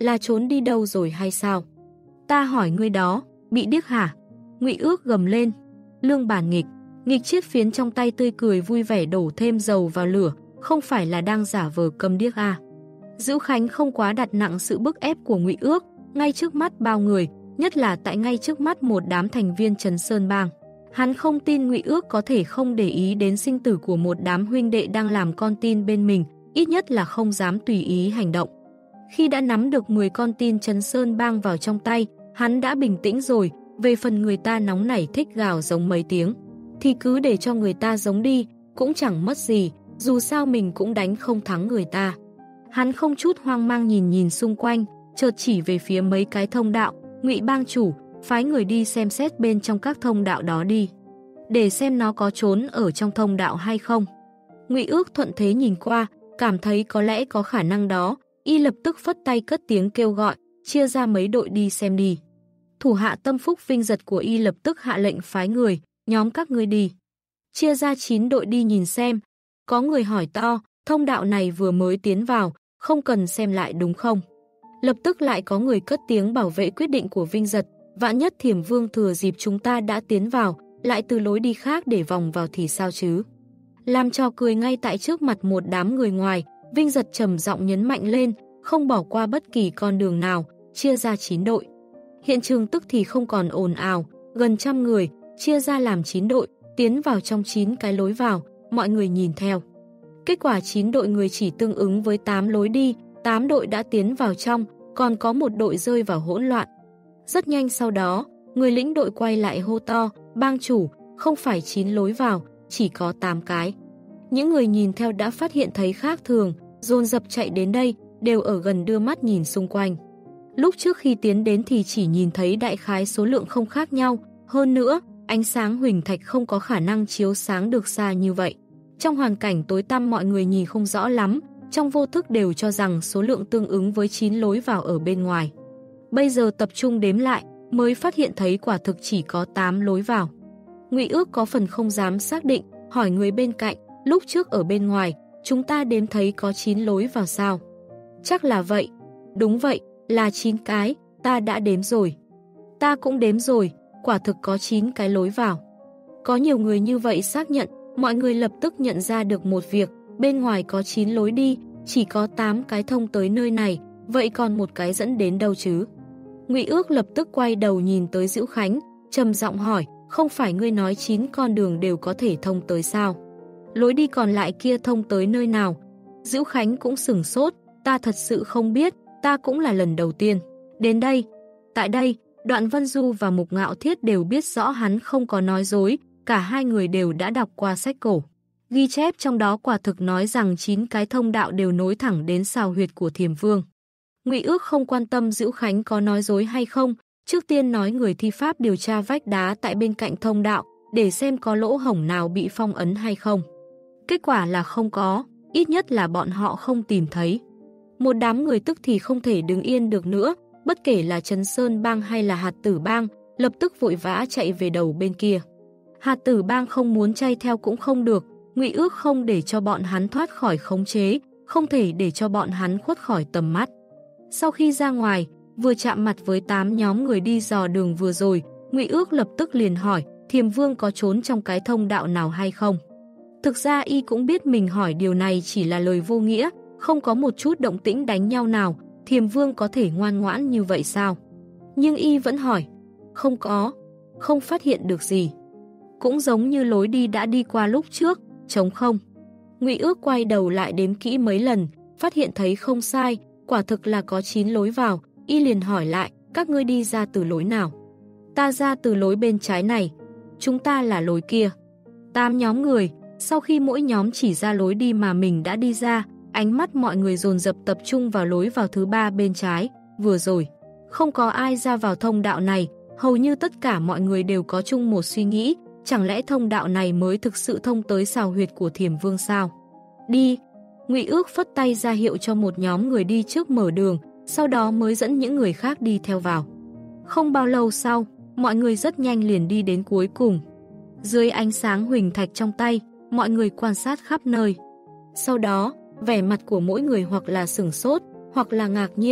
là trốn đi đâu rồi hay sao? Ta hỏi ngươi đó, bị điếc hả? Ngụy Ước gầm lên. Lương Bản Nghịch, nghịch chiếc phiến trong tay tươi cười vui vẻ đổ thêm dầu vào lửa, không phải là đang giả vờ cầm điếc à? Dữu Khánh không quá đặt nặng sự bức ép của Ngụy Ước, ngay trước mắt bao người, nhất là tại ngay trước mắt một đám thành viên Trấn Sơn Bang. Hắn không tin Ngụy Ước có thể không để ý đến sinh tử của một đám huynh đệ đang làm con tin bên mình, ít nhất là không dám tùy ý hành động. Khi đã nắm được mười con tin Trấn Sơn Bang vào trong tay, hắn đã bình tĩnh rồi, về phần người ta nóng nảy thích gào giống mấy tiếng, thì cứ để cho người ta giống đi, cũng chẳng mất gì, dù sao mình cũng đánh không thắng người ta. Hắn không chút hoang mang nhìn nhìn xung quanh, chợt chỉ về phía mấy cái thông đạo, Ngụy bang chủ, phái người đi xem xét bên trong các thông đạo đó đi, để xem nó có trốn ở trong thông đạo hay không. Ngụy Ước thuận thế nhìn qua, cảm thấy có lẽ có khả năng đó, y lập tức phất tay cất tiếng kêu gọi, chia ra mấy đội đi xem đi. Thủ hạ tâm phúc vinh giật của y lập tức hạ lệnh phái người, nhóm các ngươi đi. Chia ra chín đội đi nhìn xem. Có người hỏi to, thông đạo này vừa mới tiến vào, không cần xem lại đúng không? Lập tức lại có người cất tiếng bảo vệ quyết định của Vinh Giật, vạn nhất Thiểm Vương thừa dịp chúng ta đã tiến vào, lại từ lối đi khác để vòng vào thì sao chứ? Làm trò cười ngay tại trước mặt một đám người ngoài, Vinh Giật trầm giọng nhấn mạnh lên, không bỏ qua bất kỳ con đường nào, chia ra chín đội. Hiện trường tức thì không còn ồn ào, gần trăm người, chia ra làm chín đội, tiến vào trong chín cái lối vào, mọi người nhìn theo. Kết quả chín đội người chỉ tương ứng với tám lối đi, tám đội đã tiến vào trong, còn có một đội rơi vào hỗn loạn. Rất nhanh sau đó, người lĩnh đội quay lại hô to, bang chủ, không phải chín lối vào, chỉ có tám cái. Những người nhìn theo đã phát hiện thấy khác thường, dồn dập chạy đến đây, đều ở gần đưa mắt nhìn xung quanh. Lúc trước khi tiến đến thì chỉ nhìn thấy đại khái số lượng không khác nhau, hơn nữa, ánh sáng huỳnh thạch không có khả năng chiếu sáng được xa như vậy. Trong hoàn cảnh tối tăm mọi người nhìn không rõ lắm, trong vô thức đều cho rằng số lượng tương ứng với chín lối vào ở bên ngoài. Bây giờ tập trung đếm lại, mới phát hiện thấy quả thực chỉ có tám lối vào. Ngụy Ước có phần không dám xác định, hỏi người bên cạnh, lúc trước ở bên ngoài, chúng ta đếm thấy có chín lối vào sao? Chắc là vậy. Đúng vậy, là chín cái, ta đã đếm rồi. Ta cũng đếm rồi, quả thực có chín cái lối vào. Có nhiều người như vậy xác nhận, mọi người lập tức nhận ra được một việc, bên ngoài có chín lối đi, chỉ có tám cái thông tới nơi này, vậy còn một cái dẫn đến đâu chứ? Ngụy Ước lập tức quay đầu nhìn tới Dữu Khánh, trầm giọng hỏi, không phải ngươi nói chín con đường đều có thể thông tới sao? Lối đi còn lại kia thông tới nơi nào? Dữu Khánh cũng sửng sốt, ta thật sự không biết, ta cũng là lần đầu tiên. Đến đây, tại đây, Đoạn Vân Du và Mục Ngạo Thiết đều biết rõ hắn không có nói dối, cả hai người đều đã đọc qua sách cổ. Ghi chép trong đó quả thực nói rằng chín cái thông đạo đều nối thẳng đến sào huyệt của Thiểm Vương. Ngụy Ước không quan tâm Dữu Khánh có nói dối hay không, trước tiên nói người thi pháp điều tra vách đá tại bên cạnh thông đạo, để xem có lỗ hổng nào bị phong ấn hay không. Kết quả là không có, ít nhất là bọn họ không tìm thấy. Một đám người tức thì không thể đứng yên được nữa, bất kể là Trấn Sơn Bang hay là Hạt Tử Bang, lập tức vội vã chạy về đầu bên kia. Hạt Tử Bang không muốn chay theo cũng không được, Ngụy Ước không để cho bọn hắn thoát khỏi khống chế, không thể để cho bọn hắn khuất khỏi tầm mắt. Sau khi ra ngoài, vừa chạm mặt với tám nhóm người đi dò đường vừa rồi, Ngụy Ước lập tức liền hỏi, Thiểm Vương có trốn trong cái thông đạo nào hay không? Thực ra y cũng biết mình hỏi điều này chỉ là lời vô nghĩa, không có một chút động tĩnh đánh nhau nào, Thiểm Vương có thể ngoan ngoãn như vậy sao? Nhưng y vẫn hỏi, không có, không phát hiện được gì. Cũng giống như lối đi đã đi qua lúc trước, trống không. Ngụy Ước quay đầu lại đếm kỹ mấy lần, phát hiện thấy không sai, quả thực là có chín lối vào, y liền hỏi lại, các ngươi đi ra từ lối nào? Ta ra từ lối bên trái này, chúng ta là lối kia. Tám nhóm người, sau khi mỗi nhóm chỉ ra lối đi mà mình đã đi ra, ánh mắt mọi người dồn dập tập trung vào lối vào thứ ba bên trái, vừa rồi. Không có ai ra vào thông đạo này, hầu như tất cả mọi người đều có chung một suy nghĩ, chẳng lẽ thông đạo này mới thực sự thông tới sào huyệt của Thiểm Vương sao? Đi! Ngụy Ước phất tay ra hiệu cho một nhóm người đi trước mở đường, sau đó mới dẫn những người khác đi theo vào. Không bao lâu sau, mọi người rất nhanh liền đi đến cuối cùng. Dưới ánh sáng huỳnh thạch trong tay, mọi người quan sát khắp nơi. Sau đó, vẻ mặt của mỗi người hoặc là sửng sốt, hoặc là ngạc nhiên,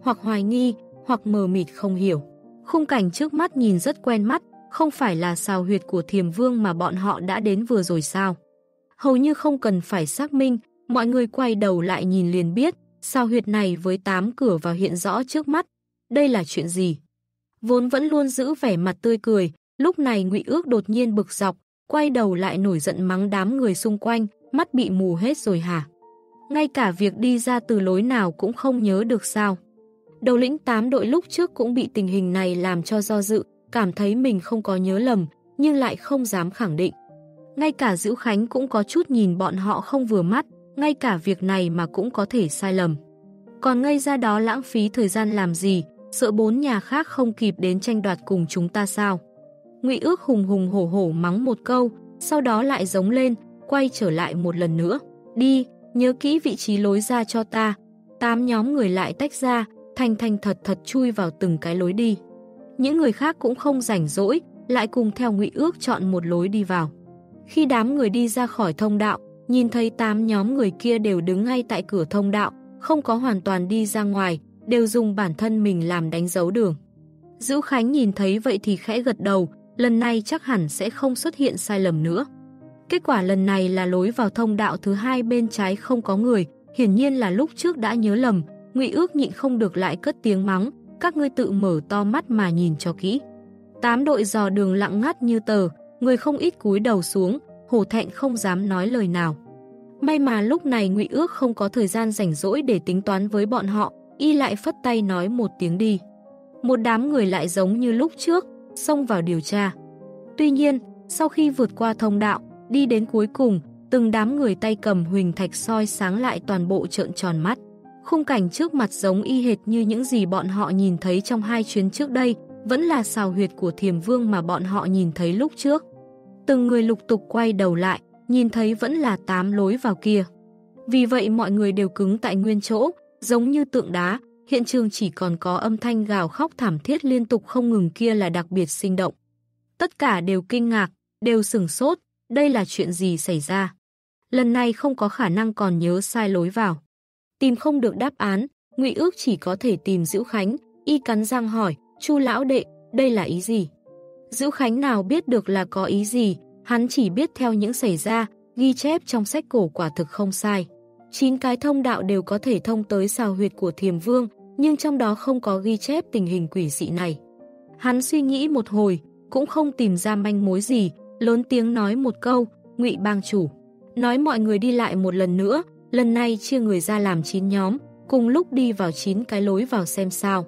hoặc hoài nghi, hoặc mờ mịt không hiểu. Khung cảnh trước mắt nhìn rất quen mắt, không phải là xào huyệt của Thiềm Vương mà bọn họ đã đến vừa rồi sao? Hầu như không cần phải xác minh, mọi người quay đầu lại nhìn liền biết, xào huyệt này với tám cửa vào hiện rõ trước mắt. Đây là chuyện gì? Vốn vẫn luôn giữ vẻ mặt tươi cười, lúc này Ngụy Ước đột nhiên bực dọc, quay đầu lại nổi giận mắng đám người xung quanh, mắt bị mù hết rồi hả? Ngay cả việc đi ra từ lối nào cũng không nhớ được sao? Đầu lĩnh tám đội lúc trước cũng bị tình hình này làm cho do dự, cảm thấy mình không có nhớ lầm, nhưng lại không dám khẳng định. Ngay cả Dữu Khánh cũng có chút nhìn bọn họ không vừa mắt, ngay cả việc này mà cũng có thể sai lầm. Còn ngây ra đó lãng phí thời gian làm gì, sợ bốn nhà khác không kịp đến tranh đoạt cùng chúng ta sao? Ngụy Ước hùng hùng hổ hổ mắng một câu, sau đó lại giống lên, quay trở lại một lần nữa. Đi, nhớ kỹ vị trí lối ra cho ta. Tám nhóm người lại tách ra, thành thành thật thật chui vào từng cái lối đi. Những người khác cũng không rảnh rỗi, lại cùng theo Ngụy Ước chọn một lối đi vào. Khi đám người đi ra khỏi thông đạo, nhìn thấy tám nhóm người kia đều đứng ngay tại cửa thông đạo, không có hoàn toàn đi ra ngoài, đều dùng bản thân mình làm đánh dấu đường. Dữu Khánh nhìn thấy vậy thì khẽ gật đầu, lần này chắc hẳn sẽ không xuất hiện sai lầm nữa. Kết quả lần này là lối vào thông đạo thứ hai bên trái không có người, hiển nhiên là lúc trước đã nhớ lầm. Ngụy Ước nhịn không được lại cất tiếng mắng, các ngươi tự mở to mắt mà nhìn cho kỹ. Tám đội dò đường lặng ngắt như tờ, người không ít cúi đầu xuống, hổ thẹn không dám nói lời nào. May mà lúc này Ngụy Ước không có thời gian rảnh rỗi để tính toán với bọn họ, y lại phất tay nói một tiếng đi. Một đám người lại giống như lúc trước, xông vào điều tra. Tuy nhiên, sau khi vượt qua thông đạo, đi đến cuối cùng, từng đám người tay cầm huỳnh thạch soi sáng lại toàn bộ trợn tròn mắt. Khung cảnh trước mặt giống y hệt như những gì bọn họ nhìn thấy trong hai chuyến trước đây, vẫn là xào huyệt của Thiềm Vương mà bọn họ nhìn thấy lúc trước. Từng người lục tục quay đầu lại, nhìn thấy vẫn là tám lối vào kia. Vì vậy mọi người đều cứng tại nguyên chỗ, giống như tượng đá, hiện trường chỉ còn có âm thanh gào khóc thảm thiết liên tục không ngừng kia là đặc biệt sinh động. Tất cả đều kinh ngạc, đều sửng sốt, đây là chuyện gì xảy ra? Lần này không có khả năng còn nhớ sai lối vào. Tìm không được đáp án, Ngụy Ước chỉ có thể tìm Dữu Khánh, y cắn răng hỏi, Chu lão đệ, đây là ý gì? Dữu Khánh nào biết được là có ý gì, hắn chỉ biết theo những xảy ra, ghi chép trong sách cổ quả thực không sai. Chín cái thông đạo đều có thể thông tới xào huyệt của Thiềm Vương, nhưng trong đó không có ghi chép tình hình quỷ dị này. Hắn suy nghĩ một hồi, cũng không tìm ra manh mối gì, lớn tiếng nói một câu, Ngụy bang chủ. Nói mọi người đi lại một lần nữa, lần này chia người ra làm chín nhóm, cùng lúc đi vào chín cái lối vào xem sao.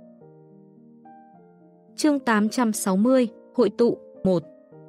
Chương tám trăm sáu mươi, Hội tụ, một.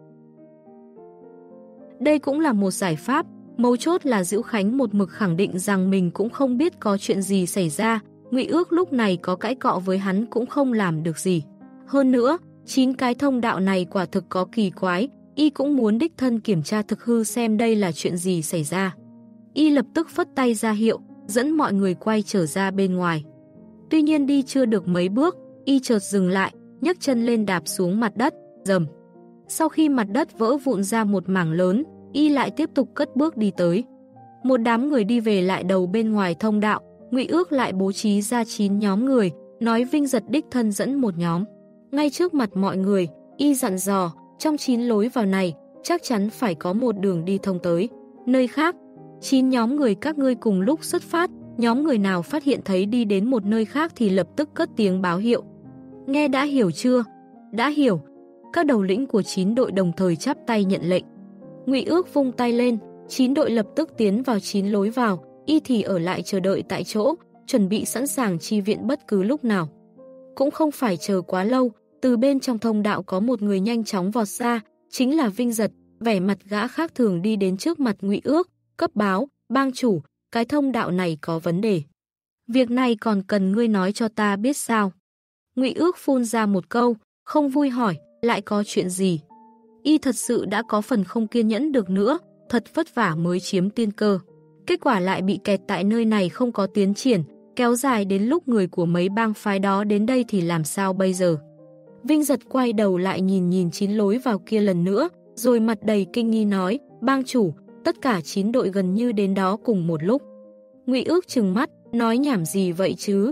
Đây cũng là một giải pháp, mấu chốt là Dữu Khánh một mực khẳng định rằng mình cũng không biết có chuyện gì xảy ra, Ngụy Ước lúc này có cãi cọ với hắn cũng không làm được gì. Hơn nữa, chín cái thông đạo này quả thực có kỳ quái, y cũng muốn đích thân kiểm tra thực hư xem đây là chuyện gì xảy ra. Y lập tức phất tay ra hiệu, dẫn mọi người quay trở ra bên ngoài. Tuy nhiên đi chưa được mấy bước, y chợt dừng lại, nhấc chân lên đạp xuống mặt đất, rầm. Sau khi mặt đất vỡ vụn ra một mảng lớn, y lại tiếp tục cất bước đi tới. Một đám người đi về lại đầu bên ngoài thông đạo, Ngụy Ước lại bố trí ra chín nhóm người, nói Vinh Giật đích thân dẫn một nhóm. Ngay trước mặt mọi người, y dặn dò, trong chín lối vào này, chắc chắn phải có một đường đi thông tới. Nơi khác, chín nhóm người các ngươi cùng lúc xuất phát, nhóm người nào phát hiện thấy đi đến một nơi khác thì lập tức cất tiếng báo hiệu. Nghe đã hiểu chưa? Đã hiểu. Các đầu lĩnh của chín đội đồng thời chắp tay nhận lệnh. Ngụy Ước vung tay lên, chín đội lập tức tiến vào chín lối vào, y thì ở lại chờ đợi tại chỗ, chuẩn bị sẵn sàng chi viện bất cứ lúc nào. Cũng không phải chờ quá lâu, từ bên trong thông đạo có một người nhanh chóng vọt ra, chính là Vinh Giật, vẻ mặt gã khác thường đi đến trước mặt Ngụy Ước, cấp báo, bang chủ, cái thông đạo này có vấn đề. Việc này còn cần ngươi nói cho ta biết sao? Ngụy Ước phun ra một câu, không vui hỏi, lại có chuyện gì? Y thật sự đã có phần không kiên nhẫn được nữa, thật vất vả mới chiếm tiên cơ. Kết quả lại bị kẹt tại nơi này không có tiến triển, kéo dài đến lúc người của mấy bang phái đó đến đây thì làm sao bây giờ? Vinh Giật quay đầu lại nhìn nhìn chín lối vào kia lần nữa, rồi mặt đầy kinh nghi nói, bang chủ, tất cả chín đội gần như đến đó cùng một lúc. Ngụy Ước trừng mắt, nói nhảm gì vậy chứ?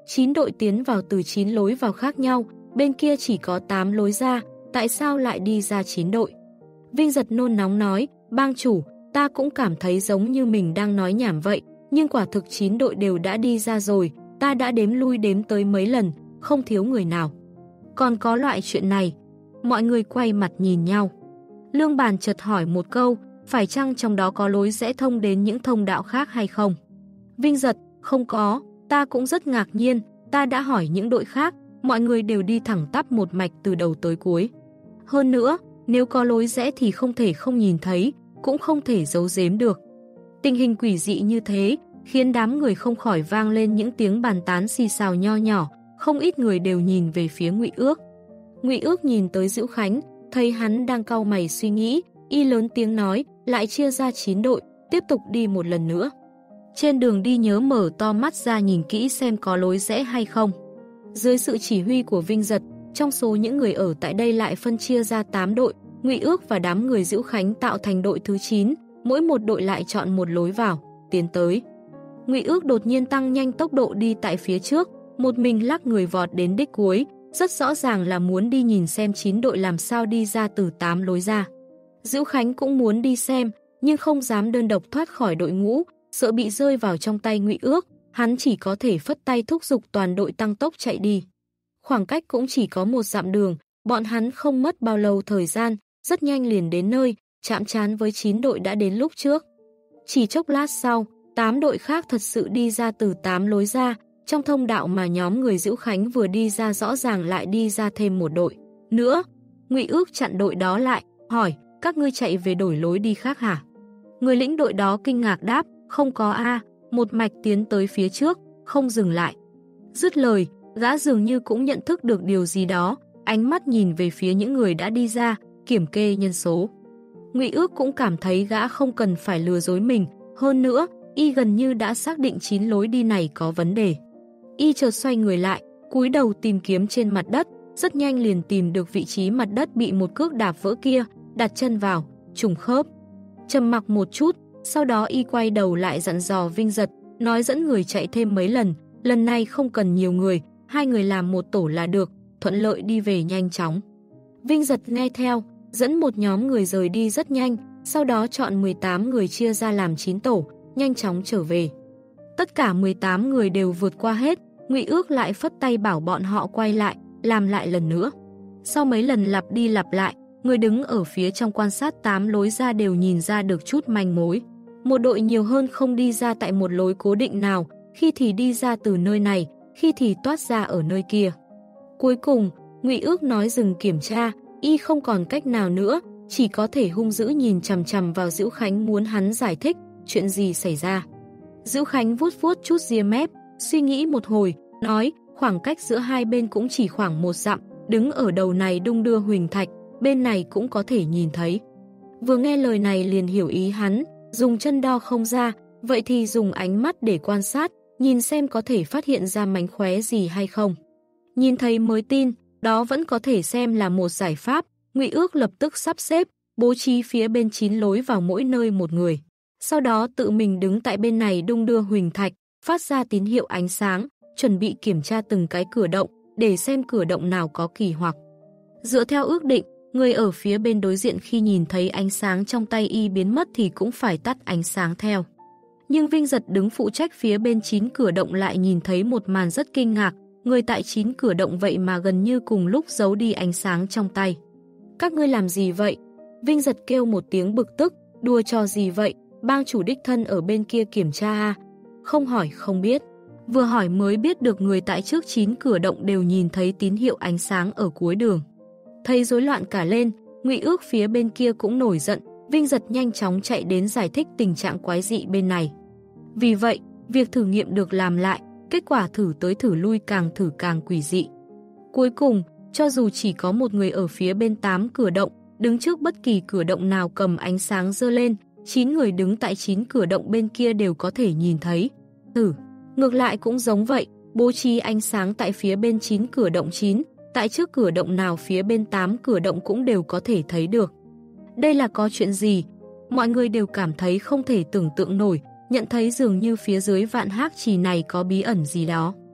chín đội tiến vào từ chín lối vào khác nhau, bên kia chỉ có tám lối ra, tại sao lại đi ra chín đội? Vinh Giật nôn nóng nói, bang chủ, ta cũng cảm thấy giống như mình đang nói nhảm vậy, nhưng quả thực chín đội đều đã đi ra rồi, ta đã đếm lui đếm tới mấy lần, không thiếu người nào. Còn có loại chuyện này, mọi người quay mặt nhìn nhau. Lương Bàn chợt hỏi một câu, phải chăng trong đó có lối rẽ thông đến những thông đạo khác hay không? Vinh Giật, không có, ta cũng rất ngạc nhiên, ta đã hỏi những đội khác, mọi người đều đi thẳng tắp một mạch từ đầu tới cuối. Hơn nữa, nếu có lối rẽ thì không thể không nhìn thấy, cũng không thể giấu giếm được. Tình hình quỷ dị như thế, khiến đám người không khỏi vang lên những tiếng bàn tán xì xào nho nhỏ, không ít người đều nhìn về phía Ngụy Ước. Ngụy Ước nhìn tới Dữu Khánh, thấy hắn đang cau mày suy nghĩ, y lớn tiếng nói, lại chia ra chín đội, tiếp tục đi một lần nữa. Trên đường đi nhớ mở to mắt ra nhìn kỹ xem có lối rẽ hay không. Dưới sự chỉ huy của Vinh Giật, trong số những người ở tại đây lại phân chia ra tám đội, Ngụy Ước và đám người Dữu Khánh tạo thành đội thứ chín, mỗi một đội lại chọn một lối vào, tiến tới. Ngụy Ước đột nhiên tăng nhanh tốc độ đi tại phía trước, một mình lắc người vọt đến đích cuối, rất rõ ràng là muốn đi nhìn xem chín đội làm sao đi ra từ tám lối ra. Dữu Khánh cũng muốn đi xem, nhưng không dám đơn độc thoát khỏi đội ngũ, sợ bị rơi vào trong tay Ngụy Ước, hắn chỉ có thể phất tay thúc giục toàn đội tăng tốc chạy đi. Khoảng cách cũng chỉ có một dặm đường, bọn hắn không mất bao lâu thời gian, rất nhanh liền đến nơi, chạm trán với chín đội đã đến lúc trước. Chỉ chốc lát sau, tám đội khác thật sự đi ra từ tám lối ra, trong thông đạo mà nhóm người Dữu Khánh vừa đi ra rõ ràng lại đi ra thêm một đội nữa. Ngụy Ước chặn đội đó lại, hỏi, các ngươi chạy về đổi lối đi khác hả? Người lĩnh đội đó kinh ngạc đáp, không có a, một mạch tiến tới phía trước, không dừng lại. Dứt lời, gã dường như cũng nhận thức được điều gì đó, ánh mắt nhìn về phía những người đã đi ra, kiểm kê nhân số. Ngụy Ước cũng cảm thấy gã không cần phải lừa dối mình, hơn nữa, y gần như đã xác định chín lối đi này có vấn đề. Y chợt xoay người lại, cúi đầu tìm kiếm trên mặt đất, rất nhanh liền tìm được vị trí mặt đất bị một cước đạp vỡ kia, đặt chân vào, trùng khớp. Trầm mặc một chút, sau đó y quay đầu lại dặn dò Vinh Giật, nói dẫn người chạy thêm mấy lần, lần này không cần nhiều người, hai người làm một tổ là được, thuận lợi đi về nhanh chóng. Vinh Giật nghe theo, dẫn một nhóm người rời đi rất nhanh, sau đó chọn mười tám người chia ra làm chín tổ, nhanh chóng trở về. Tất cả mười tám người đều vượt qua hết, Ngụy Ước lại phất tay bảo bọn họ quay lại, làm lại lần nữa. Sau mấy lần lặp đi lặp lại, người đứng ở phía trong quan sát tám lối ra đều nhìn ra được chút manh mối. Một đội nhiều hơn không đi ra tại một lối cố định nào, khi thì đi ra từ nơi này, khi thì toát ra ở nơi kia. Cuối cùng, Ngụy Ước nói dừng kiểm tra, y không còn cách nào nữa, chỉ có thể hung dữ nhìn chằm chằm vào Dữu Khánh muốn hắn giải thích chuyện gì xảy ra. Dữu Khánh vuốt vuốt chút ria mép, suy nghĩ một hồi, nói khoảng cách giữa hai bên cũng chỉ khoảng một dặm, đứng ở đầu này đung đưa huỳnh thạch, bên này cũng có thể nhìn thấy. Vừa nghe lời này liền hiểu ý hắn, dùng chân đo không ra, vậy thì dùng ánh mắt để quan sát, nhìn xem có thể phát hiện ra mánh khóe gì hay không. Nhìn thấy mới tin, đó vẫn có thể xem là một giải pháp, Ngụy Ước lập tức sắp xếp, bố trí phía bên chín lối vào mỗi nơi một người. Sau đó tự mình đứng tại bên này đung đưa huỳnh thạch, phát ra tín hiệu ánh sáng, chuẩn bị kiểm tra từng cái cửa động, để xem cửa động nào có kỳ hoặc. Dựa theo ước định, người ở phía bên đối diện khi nhìn thấy ánh sáng trong tay y biến mất thì cũng phải tắt ánh sáng theo. Nhưng Vinh Giật đứng phụ trách phía bên chín cửa động lại nhìn thấy một màn rất kinh ngạc, người tại chín cửa động vậy mà gần như cùng lúc giấu đi ánh sáng trong tay. Các ngươi làm gì vậy? Vinh Giật kêu một tiếng bực tức, đùa trò gì vậy? Bang chủ đích thân ở bên kia kiểm tra à? Không hỏi không biết. Vừa hỏi mới biết được người tại trước chín cửa động đều nhìn thấy tín hiệu ánh sáng ở cuối đường. Thấy rối loạn cả lên, Ngụy Ước phía bên kia cũng nổi giận, Vinh Giật nhanh chóng chạy đến giải thích tình trạng quái dị bên này. Vì vậy, việc thử nghiệm được làm lại, kết quả thử tới thử lui càng thử càng quỷ dị. Cuối cùng, cho dù chỉ có một người ở phía bên tám cửa động, đứng trước bất kỳ cửa động nào cầm ánh sáng giơ lên, chín người đứng tại chín cửa động bên kia đều có thể nhìn thấy. Thử, ngược lại cũng giống vậy, bố trí ánh sáng tại phía bên chín cửa động chín, tại trước cửa động nào phía bên tám cửa động cũng đều có thể thấy được. Đây là có chuyện gì? Mọi người đều cảm thấy không thể tưởng tượng nổi, nhận thấy dường như phía dưới Vạn Hác Trì này có bí ẩn gì đó.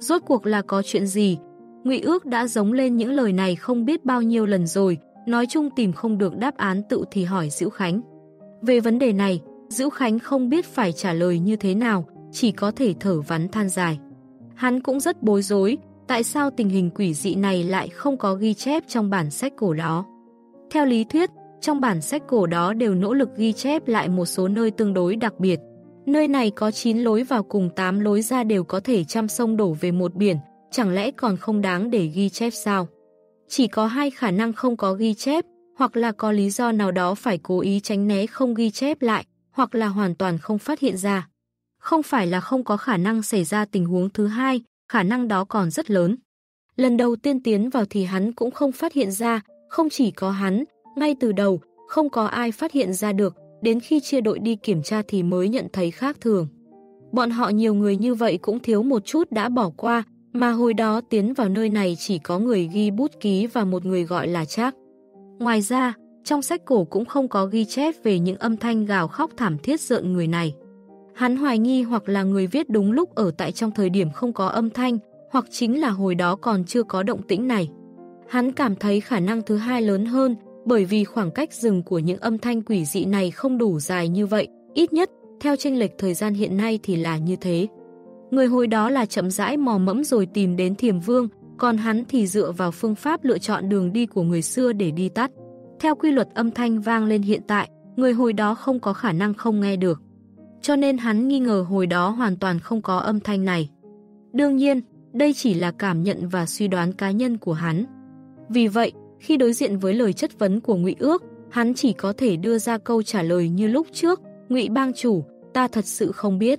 Rốt cuộc là có chuyện gì? Ngụy Ước đã giống lên những lời này không biết bao nhiêu lần rồi, nói chung tìm không được đáp án tự thì hỏi Dữu Khánh. Về vấn đề này, Dữu Khánh không biết phải trả lời như thế nào, chỉ có thể thở vắn than dài. Hắn cũng rất bối rối, tại sao tình hình quỷ dị này lại không có ghi chép trong bản sách cổ đó. Theo lý thuyết, trong bản sách cổ đó đều nỗ lực ghi chép lại một số nơi tương đối đặc biệt. Nơi này có chín lối vào cùng tám lối ra đều có thể trăm sông đổ về một biển, chẳng lẽ còn không đáng để ghi chép sao? Chỉ có hai khả năng không có ghi chép, hoặc là có lý do nào đó phải cố ý tránh né không ghi chép lại, hoặc là hoàn toàn không phát hiện ra. Không phải là không có khả năng xảy ra tình huống thứ hai, khả năng đó còn rất lớn. Lần đầu tiên tiến vào thì hắn cũng không phát hiện ra, không chỉ có hắn, ngay từ đầu, không có ai phát hiện ra được, đến khi chia đội đi kiểm tra thì mới nhận thấy khác thường. Bọn họ nhiều người như vậy cũng thiếu một chút đã bỏ qua, mà hồi đó tiến vào nơi này chỉ có người ghi bút ký và một người gọi là Trác. Ngoài ra, trong sách cổ cũng không có ghi chép về những âm thanh gào khóc thảm thiết rợn người này. Hắn hoài nghi hoặc là người viết đúng lúc ở tại trong thời điểm không có âm thanh, hoặc chính là hồi đó còn chưa có động tĩnh này. Hắn cảm thấy khả năng thứ hai lớn hơn, bởi vì khoảng cách dừng của những âm thanh quỷ dị này không đủ dài như vậy, ít nhất, theo chênh lệch thời gian hiện nay thì là như thế. Người hồi đó là chậm rãi mò mẫm rồi tìm đến Thiềm Vương, còn hắn thì dựa vào phương pháp lựa chọn đường đi của người xưa để đi tắt. Theo quy luật âm thanh vang lên hiện tại, người hồi đó không có khả năng không nghe được. Cho nên hắn nghi ngờ hồi đó hoàn toàn không có âm thanh này. Đương nhiên, đây chỉ là cảm nhận và suy đoán cá nhân của hắn. Vì vậy, khi đối diện với lời chất vấn của Ngụy Ước, hắn chỉ có thể đưa ra câu trả lời như lúc trước, Ngụy bang chủ, ta thật sự không biết.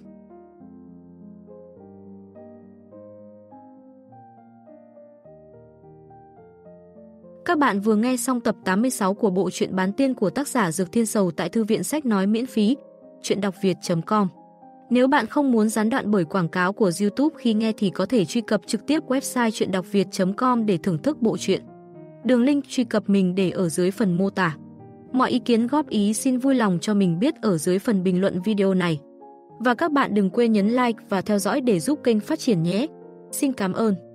Các bạn vừa nghe xong tập tám mươi sáu của bộ truyện Bán Tiên của tác giả Dược Thiên Sầu tại Thư viện Sách Nói miễn phí, truyện đọc việt chấm com. Nếu bạn không muốn gián đoạn bởi quảng cáo của YouTube khi nghe thì có thể truy cập trực tiếp website truyện đọc việt chấm com để thưởng thức bộ truyện. Đường link truy cập mình để ở dưới phần mô tả. Mọi ý kiến góp ý xin vui lòng cho mình biết ở dưới phần bình luận video này. Và các bạn đừng quên nhấn like và theo dõi để giúp kênh phát triển nhé. Xin cảm ơn.